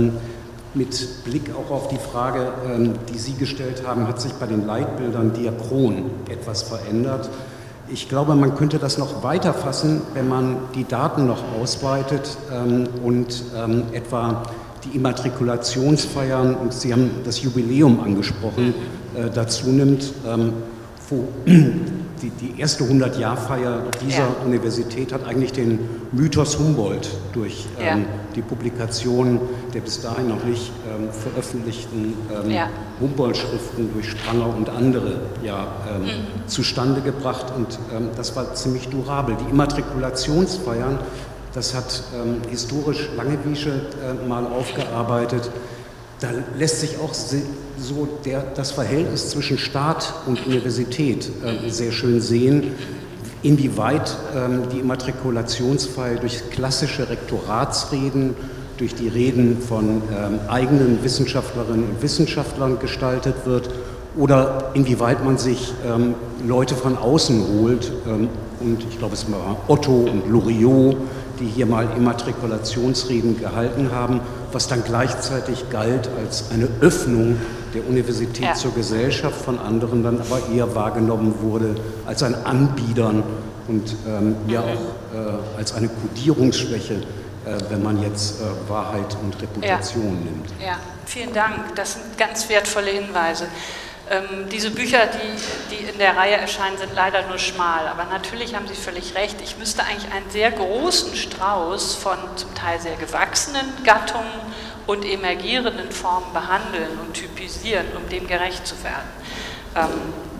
Mit Blick auch auf die Frage, die Sie gestellt haben, hat sich bei den Leitbildern diachron etwas verändert. Ich glaube, man könnte das noch weiter fassen, wenn man die Daten noch ausweitet und etwa die Immatrikulationsfeiern, und Sie haben das Jubiläum angesprochen, dazu nimmt, wo die erste 100-Jahr-Feier dieser Universität hat eigentlich den Mythos Humboldt durch die Publikation der bis dahin noch nicht veröffentlichten Humboldt-Schriften durch Spranger und andere zustande gebracht, und das war ziemlich durabel. Die Immatrikulationsfeiern, das hat historisch Langewiesche mal aufgearbeitet. Da lässt sich auch so das Verhältnis zwischen Staat und Universität sehr schön sehen, inwieweit die Immatrikulationsfeier durch klassische Rektoratsreden, durch die Reden von eigenen Wissenschaftlerinnen und Wissenschaftlern gestaltet wird oder inwieweit man sich Leute von außen holt. Und ich glaube, es war Otto und Loriot, die hier mal Immatrikulationsreden gehalten haben, was dann gleichzeitig galt als eine Öffnung der Universität zur Gesellschaft von anderen dann aber eher wahrgenommen wurde als ein Anbiedern und ja auch als eine Kodierungsschwäche, wenn man jetzt Wahrheit und Reputation nimmt. Ja, vielen Dank. Das sind ganz wertvolle Hinweise. Diese Bücher, die in der Reihe erscheinen, sind leider nur schmal, aber natürlich haben Sie völlig recht. Ich müsste eigentlich einen sehr großen Strauß von zum Teil sehr gewachsenen Gattungen und emergierenden Formen behandeln und typisieren, um dem gerecht zu werden.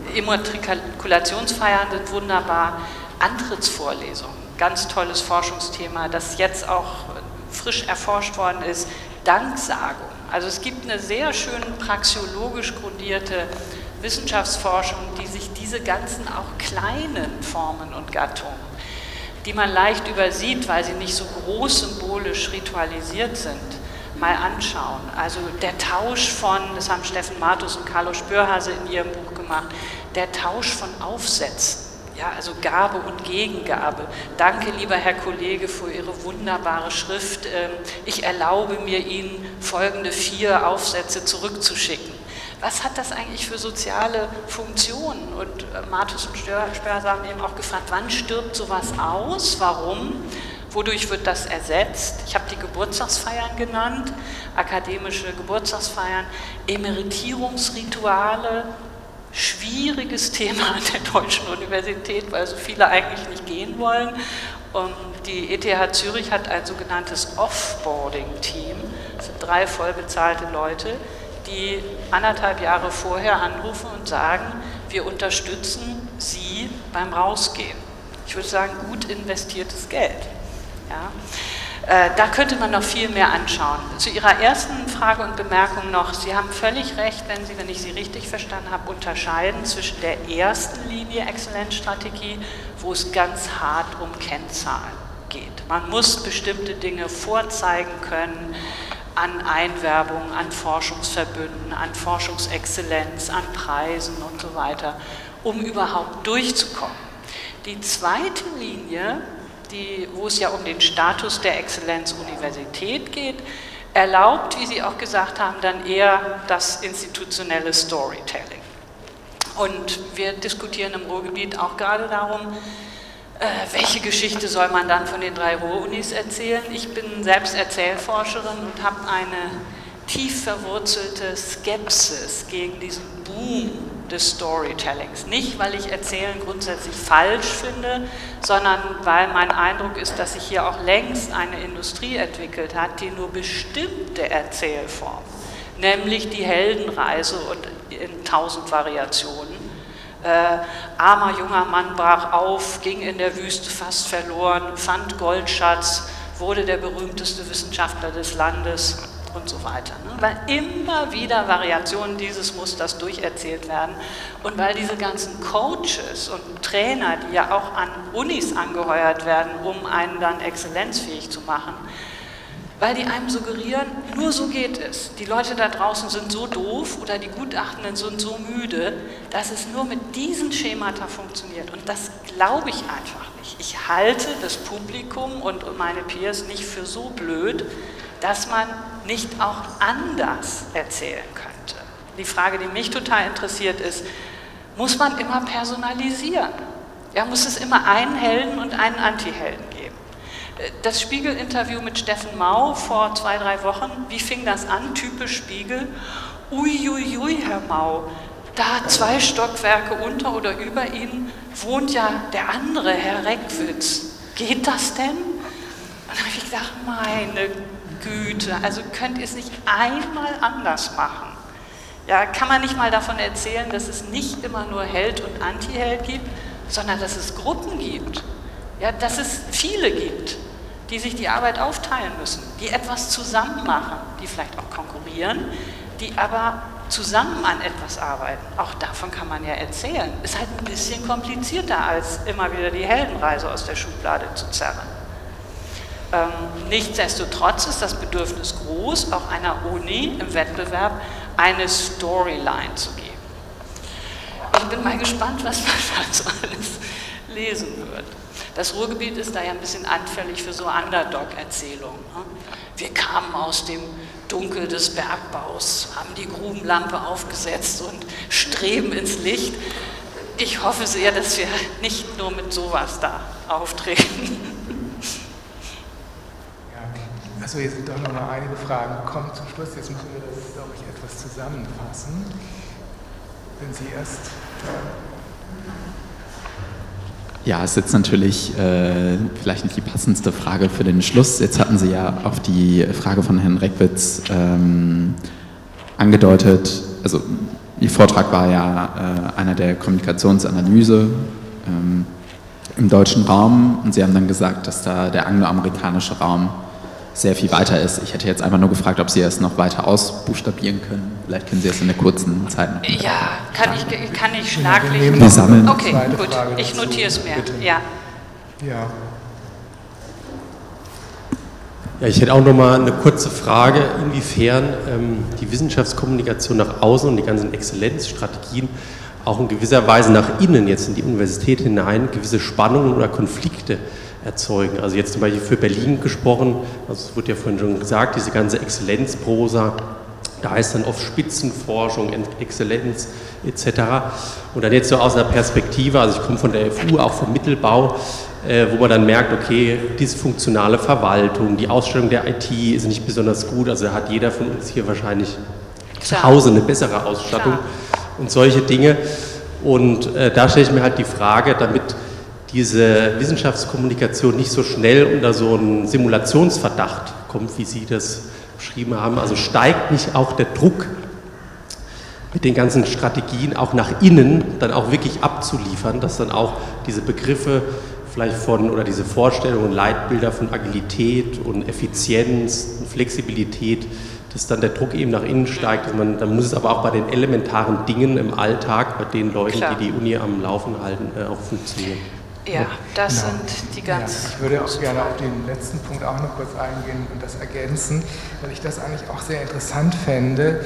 Immatrikulationsfeiern sind wunderbar, Antrittsvorlesungen, ganz tolles Forschungsthema, das jetzt auch frisch erforscht worden ist, Danksagung. Also es gibt eine sehr schön praxeologisch grundierte Wissenschaftsforschung, die sich diese ganzen auch kleinen Formen und Gattungen, die man leicht übersieht, weil sie nicht so groß symbolisch ritualisiert sind, mal anschauen. Also der Tausch von, das haben Steffen Matus und Carlo Spörhase in ihrem Buch gemacht, der Tausch von Aufsätzen. Ja, also Gabe und Gegengabe. Danke, lieber Herr Kollege, für Ihre wunderbare Schrift. Ich erlaube mir, Ihnen folgende 4 Aufsätze zurückzuschicken. Was hat das eigentlich für soziale Funktionen? Und Matus und Spörhase haben eben auch gefragt, wann stirbt sowas aus? Warum? Wodurch wird das ersetzt? Ich habe die Geburtstagsfeiern genannt, akademische Geburtstagsfeiern, Emeritierungsrituale, schwieriges Thema an der Deutschen Universität, weil so viele eigentlich nicht gehen wollen. Und die ETH Zürich hat ein sogenanntes Offboarding-Team. Das sind 3 vollbezahlte Leute, die 1,5 Jahre vorher anrufen und sagen, wir unterstützen Sie beim Rausgehen. Ich würde sagen, gut investiertes Geld. Ja. Da könnte man noch viel mehr anschauen. Zu Ihrer ersten Frage und Bemerkung noch, Sie haben völlig recht, wenn ich Sie richtig verstanden habe, unterscheiden zwischen der ersten Linie Exzellenzstrategie, wo es ganz hart um Kennzahlen geht. Man muss bestimmte Dinge vorzeigen können an Einwerbung, an Forschungsverbünden, an Forschungsexzellenz, an Preisen und so weiter, um überhaupt durchzukommen. Die zweite Linie, wo es ja um den Status der Exzellenzuniversität geht, erlaubt, wie Sie auch gesagt haben, dann eher das institutionelle Storytelling. Und wir diskutieren im Ruhrgebiet auch gerade darum, welche Geschichte soll man dann von den 3 Ruhr-Unis erzählen. Ich bin selbst Erzählforscherin und habe eine tief verwurzelte Skepsis gegen diesen Boom des Storytellings. Nicht, weil ich Erzählen grundsätzlich falsch finde, sondern weil mein Eindruck ist, dass sich hier auch längst eine Industrie entwickelt hat, die nur bestimmte Erzählformen, nämlich die Heldenreise und in 1000 Variationen, armer junger Mann brach auf, ging in der Wüste fast verloren, fand Goldschatz, wurde der berühmteste Wissenschaftler des Landes und so weiter. Weil immer wieder Variationen dieses Musters durcherzählt werden und weil diese ganzen Coaches und Trainer, die ja auch an Unis angeheuert werden, um einen dann exzellenzfähig zu machen, weil die einem suggerieren, nur so geht es. Die Leute da draußen sind so doof oder die Gutachtenden sind so müde, dass es nur mit diesen Schemata funktioniert. Und das glaube ich einfach nicht. Ich halte das Publikum und meine Peers nicht für so blöd, dass man nicht auch anders erzählen könnte. Die Frage, die mich total interessiert ist, muss man immer personalisieren? Ja, muss es immer einen Helden und einen Antihelden geben? Das Spiegel-Interview mit Steffen Mau vor 2, 3 Wochen, wie fing das an? Typisch Spiegel. Uiuiui, Herr Mau, da 2 Stockwerke unter oder über Ihnen wohnt ja der andere, Herr Reckwitz. Geht das denn? Und dann habe ich gedacht, meine Güte, also könnt ihr es nicht einmal anders machen? Ja, kann man nicht mal davon erzählen, dass es nicht immer nur Held und Antiheld gibt, sondern dass es Gruppen gibt, ja, dass es viele gibt, die sich die Arbeit aufteilen müssen, die etwas zusammen machen, die vielleicht auch konkurrieren, die aber zusammen an etwas arbeiten. Auch davon kann man ja erzählen. Ist halt ein bisschen komplizierter, als immer wieder die Heldenreise aus der Schublade zu zerren. Nichtsdestotrotz ist das Bedürfnis groß, auch einer Uni im Wettbewerb eine Storyline zu geben. Ich bin mal gespannt, was man da so alles lesen wird. Das Ruhrgebiet ist da ja ein bisschen anfällig für so Underdog-Erzählungen. Wir kamen aus dem Dunkel des Bergbaus, haben die Grubenlampe aufgesetzt und streben ins Licht. Ich hoffe sehr, dass wir nicht nur mit sowas da auftreten. Ja, also hier sind doch noch mal einige Fragen gekommen zum Schluss. Jetzt müssen wir das, glaube ich, etwas zusammenfassen. Wenn Sie erst... Ja, es ist jetzt natürlich vielleicht nicht die passendste Frage für den Schluss. Jetzt hatten Sie ja auf die Frage von Herrn Reckwitz angedeutet, also Ihr Vortrag war ja einer der Kommunikationsanalyse im deutschen Raum und Sie haben dann gesagt, dass da der angloamerikanische Raum sehr viel weiter ist. Ich hätte jetzt einfach nur gefragt, ob Sie es noch weiter ausbuchstabieren können. Vielleicht können Sie es in der kurzen Zeit noch. Ja, kann ich schlaglich. Wir sammeln. Okay, gut. Ich notiere es mir. Ja. Ja, ich hätte auch noch mal eine kurze Frage, inwiefern die Wissenschaftskommunikation nach außen und die ganzen Exzellenzstrategien auch in gewisser Weise nach innen, jetzt in die Universität hinein, gewisse Spannungen oder Konflikte erzeugen. Also jetzt zum Beispiel für Berlin gesprochen, also es wurde ja vorhin schon gesagt, diese ganze Exzellenzprosa, da ist dann oft Spitzenforschung, Exzellenz etc. Und dann jetzt so aus einer Perspektive, also ich komme von der FU, auch vom Mittelbau, wo man dann merkt, okay, dysfunktionale Verwaltung, die Ausstellung der IT ist nicht besonders gut, also da hat jeder von uns hier wahrscheinlich zu Hause eine bessere Ausstattung und solche Dinge. Und da stelle ich mir halt die Frage, damit diese Wissenschaftskommunikation nicht so schnell unter so einen Simulationsverdacht kommt, wie Sie das beschrieben haben, also steigt nicht auch der Druck mit den ganzen Strategien auch nach innen dann auch wirklich abzuliefern, dass dann auch diese Begriffe vielleicht von, oder diese Vorstellungen, Leitbilder von Agilität und Effizienz und Flexibilität, dass dann der Druck eben nach innen steigt. Dann muss es aber auch bei den elementaren Dingen im Alltag, bei den Leuten, die die Uni am Laufen halten, auch funktionieren. Ja, das sind die ganz... Ich würde auch gerne auf den letzten Punkt auch noch kurz eingehen und das ergänzen, weil ich das eigentlich auch sehr interessant fände.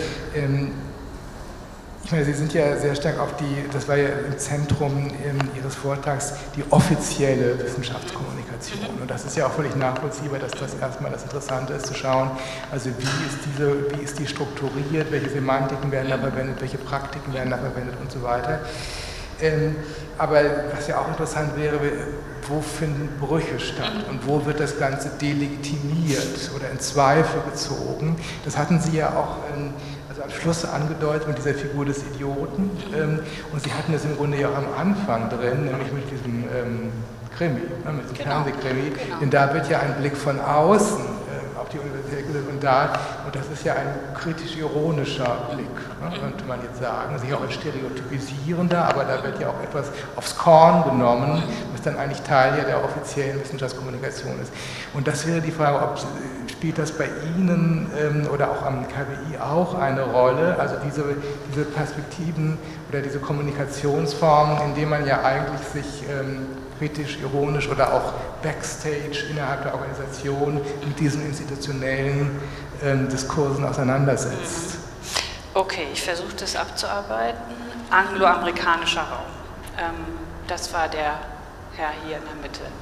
Ich meine, Sie sind ja sehr stark auf das war ja im Zentrum Ihres Vortrags, die offizielle Wissenschaftskommunikation. Und das ist ja auch völlig nachvollziehbar, dass das erstmal das Interessante ist, zu schauen, also wie ist die strukturiert, welche Semantiken werden da verwendet, welche Praktiken werden da verwendet und so weiter. Aber was ja auch interessant wäre, wo finden Brüche statt und wo wird das Ganze delegitimiert oder in Zweifel gezogen? Das hatten Sie ja auch am Schluss angedeutet mit dieser Figur des Idioten und Sie hatten es im Grunde ja auch am Anfang drin, nämlich mit diesem Krimi, mit diesem Fernsehkrimi, denn da wird ja ein Blick von außen auf die Universität und das ist ja ein kritisch-ironischer Blick, könnte man jetzt sagen, sicher auch ein stereotypisierender, aber da wird ja auch etwas aufs Korn genommen, was dann eigentlich Teil ja der offiziellen Wissenschaftskommunikation ist. Und das wäre die Frage, spielt das bei Ihnen oder auch am KWI auch eine Rolle, also diese Perspektiven oder diese Kommunikationsformen, in denen man ja eigentlich sich kritisch, ironisch oder auch backstage innerhalb der Organisation mit diesen institutionellen Diskursen auseinandersetzt. Okay, ich versuche das abzuarbeiten. Angloamerikanischer Raum. Das war der Herr hier in der Mitte.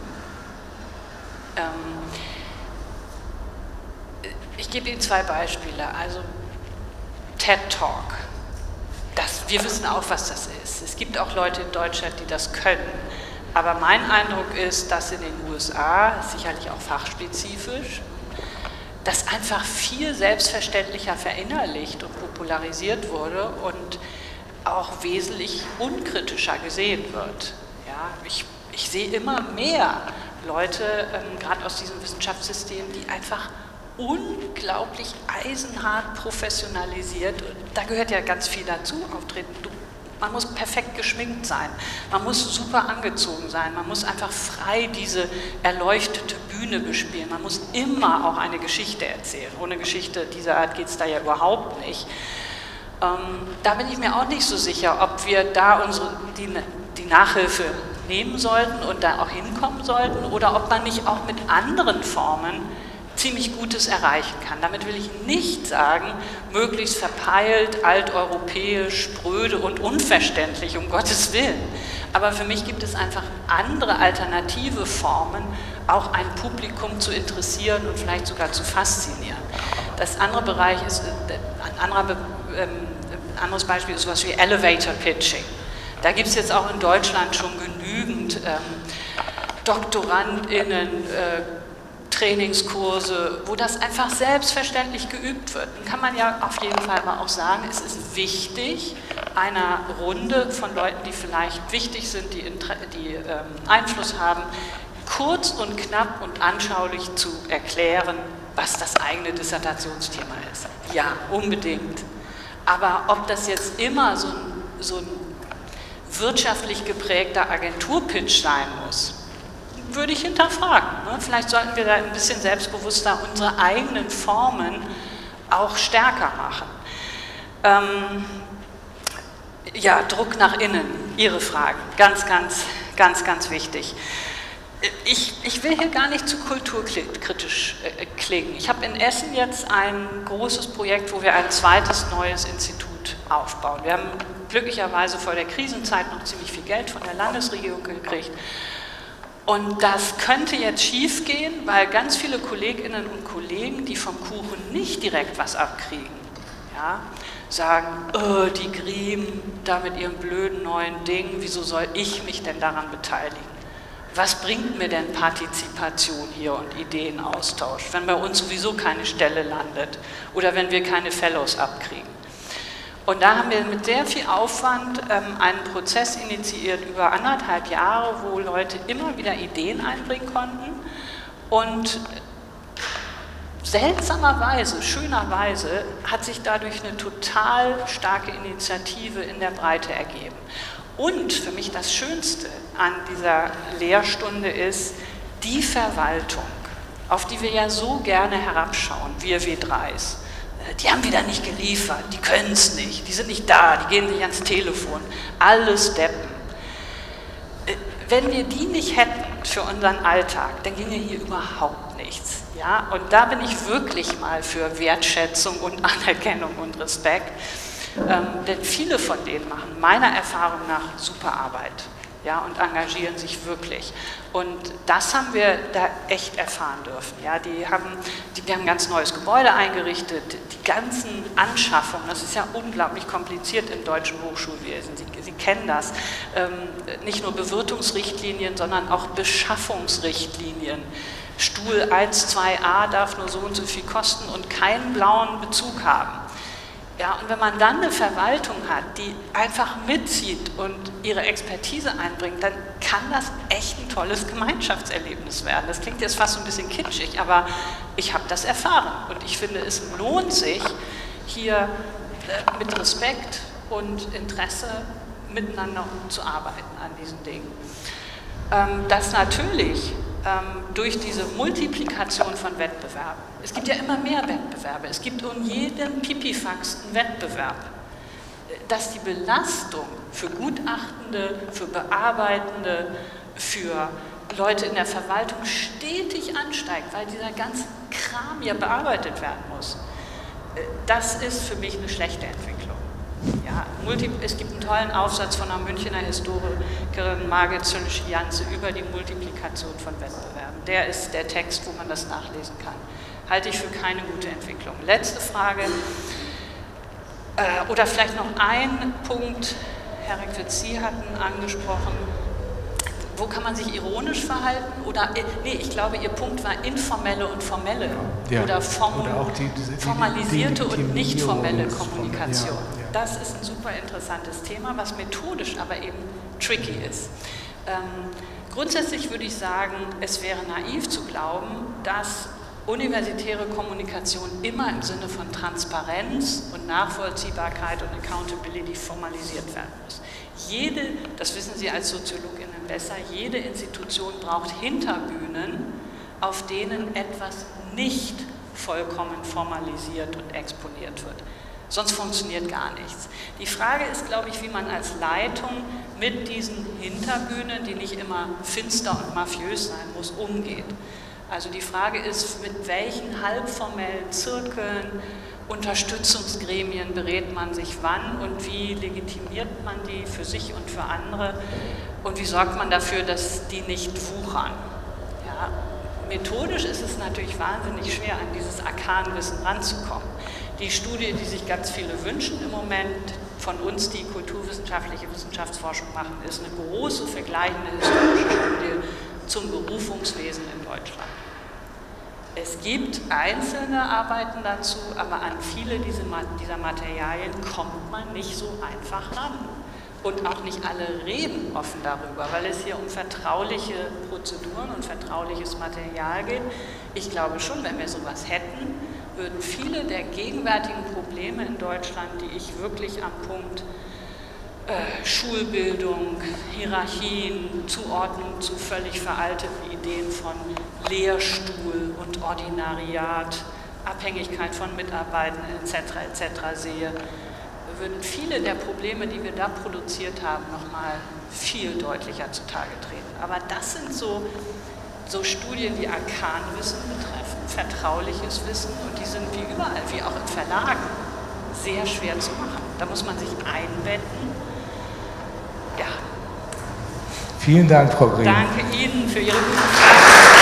Ich gebe Ihnen zwei Beispiele. Also TED Talk. Wir wissen auch, was das ist. Es gibt auch Leute in Deutschland, die das können. Aber mein Eindruck ist, dass in den USA, sicherlich auch fachspezifisch, das einfach viel selbstverständlicher verinnerlicht und popularisiert wurde und auch wesentlich unkritischer gesehen wird. Ja, ich sehe immer mehr Leute, gerade aus diesem Wissenschaftssystem, die einfach unglaublich eisenhart professionalisiert, und da gehört ja ganz viel dazu, auftreten. Man muss perfekt geschminkt sein, man muss super angezogen sein, man muss einfach frei diese erleuchtete Bühne bespielen, man muss immer auch eine Geschichte erzählen. Ohne Geschichte dieser Art geht es da ja überhaupt nicht. Da bin ich mir auch nicht so sicher, ob wir da die Nachhilfe nehmen sollten und da auch hinkommen sollten oder ob man nicht auch mit anderen Formen ziemlich Gutes erreichen kann. Damit will ich nicht sagen, möglichst verpeilt, alteuropäisch, spröde und unverständlich, um Gottes Willen. Aber für mich gibt es einfach andere alternative Formen, auch ein Publikum zu interessieren und vielleicht sogar zu faszinieren. Das andere Bereich ist, ein anderes Beispiel ist sowas wie Elevator Pitching. Da gibt es jetzt auch in Deutschland schon genügend DoktorandInnen, Trainingskurse, wo das einfach selbstverständlich geübt wird. Dann kann man ja auf jeden Fall mal auch sagen, es ist wichtig, einer Runde von Leuten, die vielleicht wichtig sind, die Einfluss haben, kurz und knapp und anschaulich zu erklären, was das eigene Dissertationsthema ist. Ja, unbedingt. Aber ob das jetzt immer so ein wirtschaftlich geprägter Agenturpitch sein muss, würde ich hinterfragen. Ne? Vielleicht sollten wir da ein bisschen selbstbewusster unsere eigenen Formen auch stärker machen. Ja, Druck nach innen, Ihre Fragen, ganz wichtig. Ich will hier gar nicht zu kulturkritisch klingen. Ich habe in Essen jetzt ein großes Projekt, wo wir ein zweites neues Institut aufbauen. Wir haben glücklicherweise vor der Krisenzeit noch ziemlich viel Geld von der Landesregierung gekriegt. Und das könnte jetzt schief gehen, weil ganz viele Kolleginnen und Kollegen, die vom Kuchen nicht direkt was abkriegen, ja, sagen, oh, die Griem da mit ihrem blöden neuen Ding, wieso soll ich mich denn daran beteiligen? Was bringt mir denn Partizipation hier und Ideenaustausch, wenn bei uns sowieso keine Stelle landet oder wenn wir keine Fellows abkriegen? Und da haben wir mit sehr viel Aufwand einen Prozess initiiert über 1,5 Jahre, wo Leute immer wieder Ideen einbringen konnten und seltsamerweise, schönerweise hat sich dadurch eine total starke Initiative in der Breite ergeben. Und für mich das Schönste an dieser Lehrstunde ist die Verwaltung, auf die wir ja so gerne herabschauen, wir W3s. Die haben wieder nicht geliefert, die können es nicht, die sind nicht da, die gehen nicht ans Telefon, alles Deppen. Wenn wir die nicht hätten für unseren Alltag, dann ginge hier überhaupt nichts. Ja? Und da bin ich wirklich mal für Wertschätzung und Anerkennung und Respekt. Denn viele von denen machen meiner Erfahrung nach super Arbeit, ja, und engagieren sich wirklich. Und das haben wir da echt erfahren dürfen. Ja. Wir haben ein ganz neues Gebäude eingerichtet, die ganzen Anschaffungen, das ist ja unglaublich kompliziert im deutschen Hochschulwesen, Sie kennen das, nicht nur Bewirtungsrichtlinien, sondern auch Beschaffungsrichtlinien. Stuhl 1, 2a darf nur so und so viel kosten und keinen blauen Bezug haben. Ja, und wenn man dann eine Verwaltung hat, die einfach mitzieht und ihre Expertise einbringt, dann kann das echt ein tolles Gemeinschaftserlebnis werden. Das klingt jetzt fast so ein bisschen kitschig, aber ich habe das erfahren. Und ich finde, es lohnt sich, hier mit Respekt und Interesse miteinander zu arbeiten an diesen Dingen. Das natürlich durch diese Multiplikation von Wettbewerben. Es gibt ja immer mehr Wettbewerbe. Es gibt um jeden Pipifax einen Wettbewerb. Dass die Belastung für Gutachtende, für Bearbeitende, für Leute in der Verwaltung stetig ansteigt, weil dieser ganze Kram ja bearbeitet werden muss. Das ist für mich eine schlechte Entwicklung. Ja, es gibt einen tollen Aufsatz von einer Münchner Historikerin Margit Zülch-Janze über die Multiplikation von Wettbewerben. Der ist der Text, wo man das nachlesen kann. Halte ich für keine gute Entwicklung. Letzte Frage, oder vielleicht noch ein Punkt, Herr Reckwitz, Sie hatten angesprochen, wo kann man sich ironisch verhalten? Oder, nee, ich glaube, Ihr Punkt war informelle und formelle, ja, oder auch formalisierte und nicht formelle Kommunikation. Ja. Das ist ein super interessantes Thema, was methodisch aber eben tricky ist. Grundsätzlich würde ich sagen, es wäre naiv zu glauben, dass universitäre Kommunikation immer im Sinne von Transparenz und Nachvollziehbarkeit und Accountability formalisiert werden muss. Das wissen Sie als SoziologInnen besser, jede Institution braucht Hinterbühnen, auf denen etwas nicht vollkommen formalisiert und exponiert wird. Sonst funktioniert gar nichts. Die Frage ist, glaube ich, wie man als Leitung mit diesen Hinterbühnen, die nicht immer finster und mafiös sein muss, umgeht. Also die Frage ist, mit welchen halbformellen Zirkeln, Unterstützungsgremien berät man sich wann und wie legitimiert man die für sich und für andere. Und wie sorgt man dafür, dass die nicht wuchern? Ja, methodisch ist es natürlich wahnsinnig schwer, an dieses Arkanwissen ranzukommen. Die Studie, die sich ganz viele wünschen im Moment, von uns, die kulturwissenschaftliche Wissenschaftsforschung machen, ist eine große vergleichende historische Studie zum Berufungswesen in Deutschland. Es gibt einzelne Arbeiten dazu, aber an viele dieser Materialien kommt man nicht so einfach ran. Und auch nicht alle reden offen darüber, weil es hier um vertrauliche Prozeduren und vertrauliches Material geht. Ich glaube schon, wenn wir sowas hätten, würden viele der gegenwärtigen Probleme in Deutschland, die ich wirklich am Punkt Schulbildung, Hierarchien, Zuordnung zu völlig veralteten Ideen von Lehrstuhl und Ordinariat, Abhängigkeit von Mitarbeitern etc. sehe, würden viele der Probleme, die wir da produziert haben, nochmal viel deutlicher zutage treten. Aber das sind so Studien, die Arkanwissen betreffen, vertrauliches Wissen, und die sind wie überall, wie auch in Verlagen, sehr schwer zu machen. Da muss man sich einbetten. Ja. Vielen Dank, Frau Green. Danke Ihnen für Ihre guten Fragen.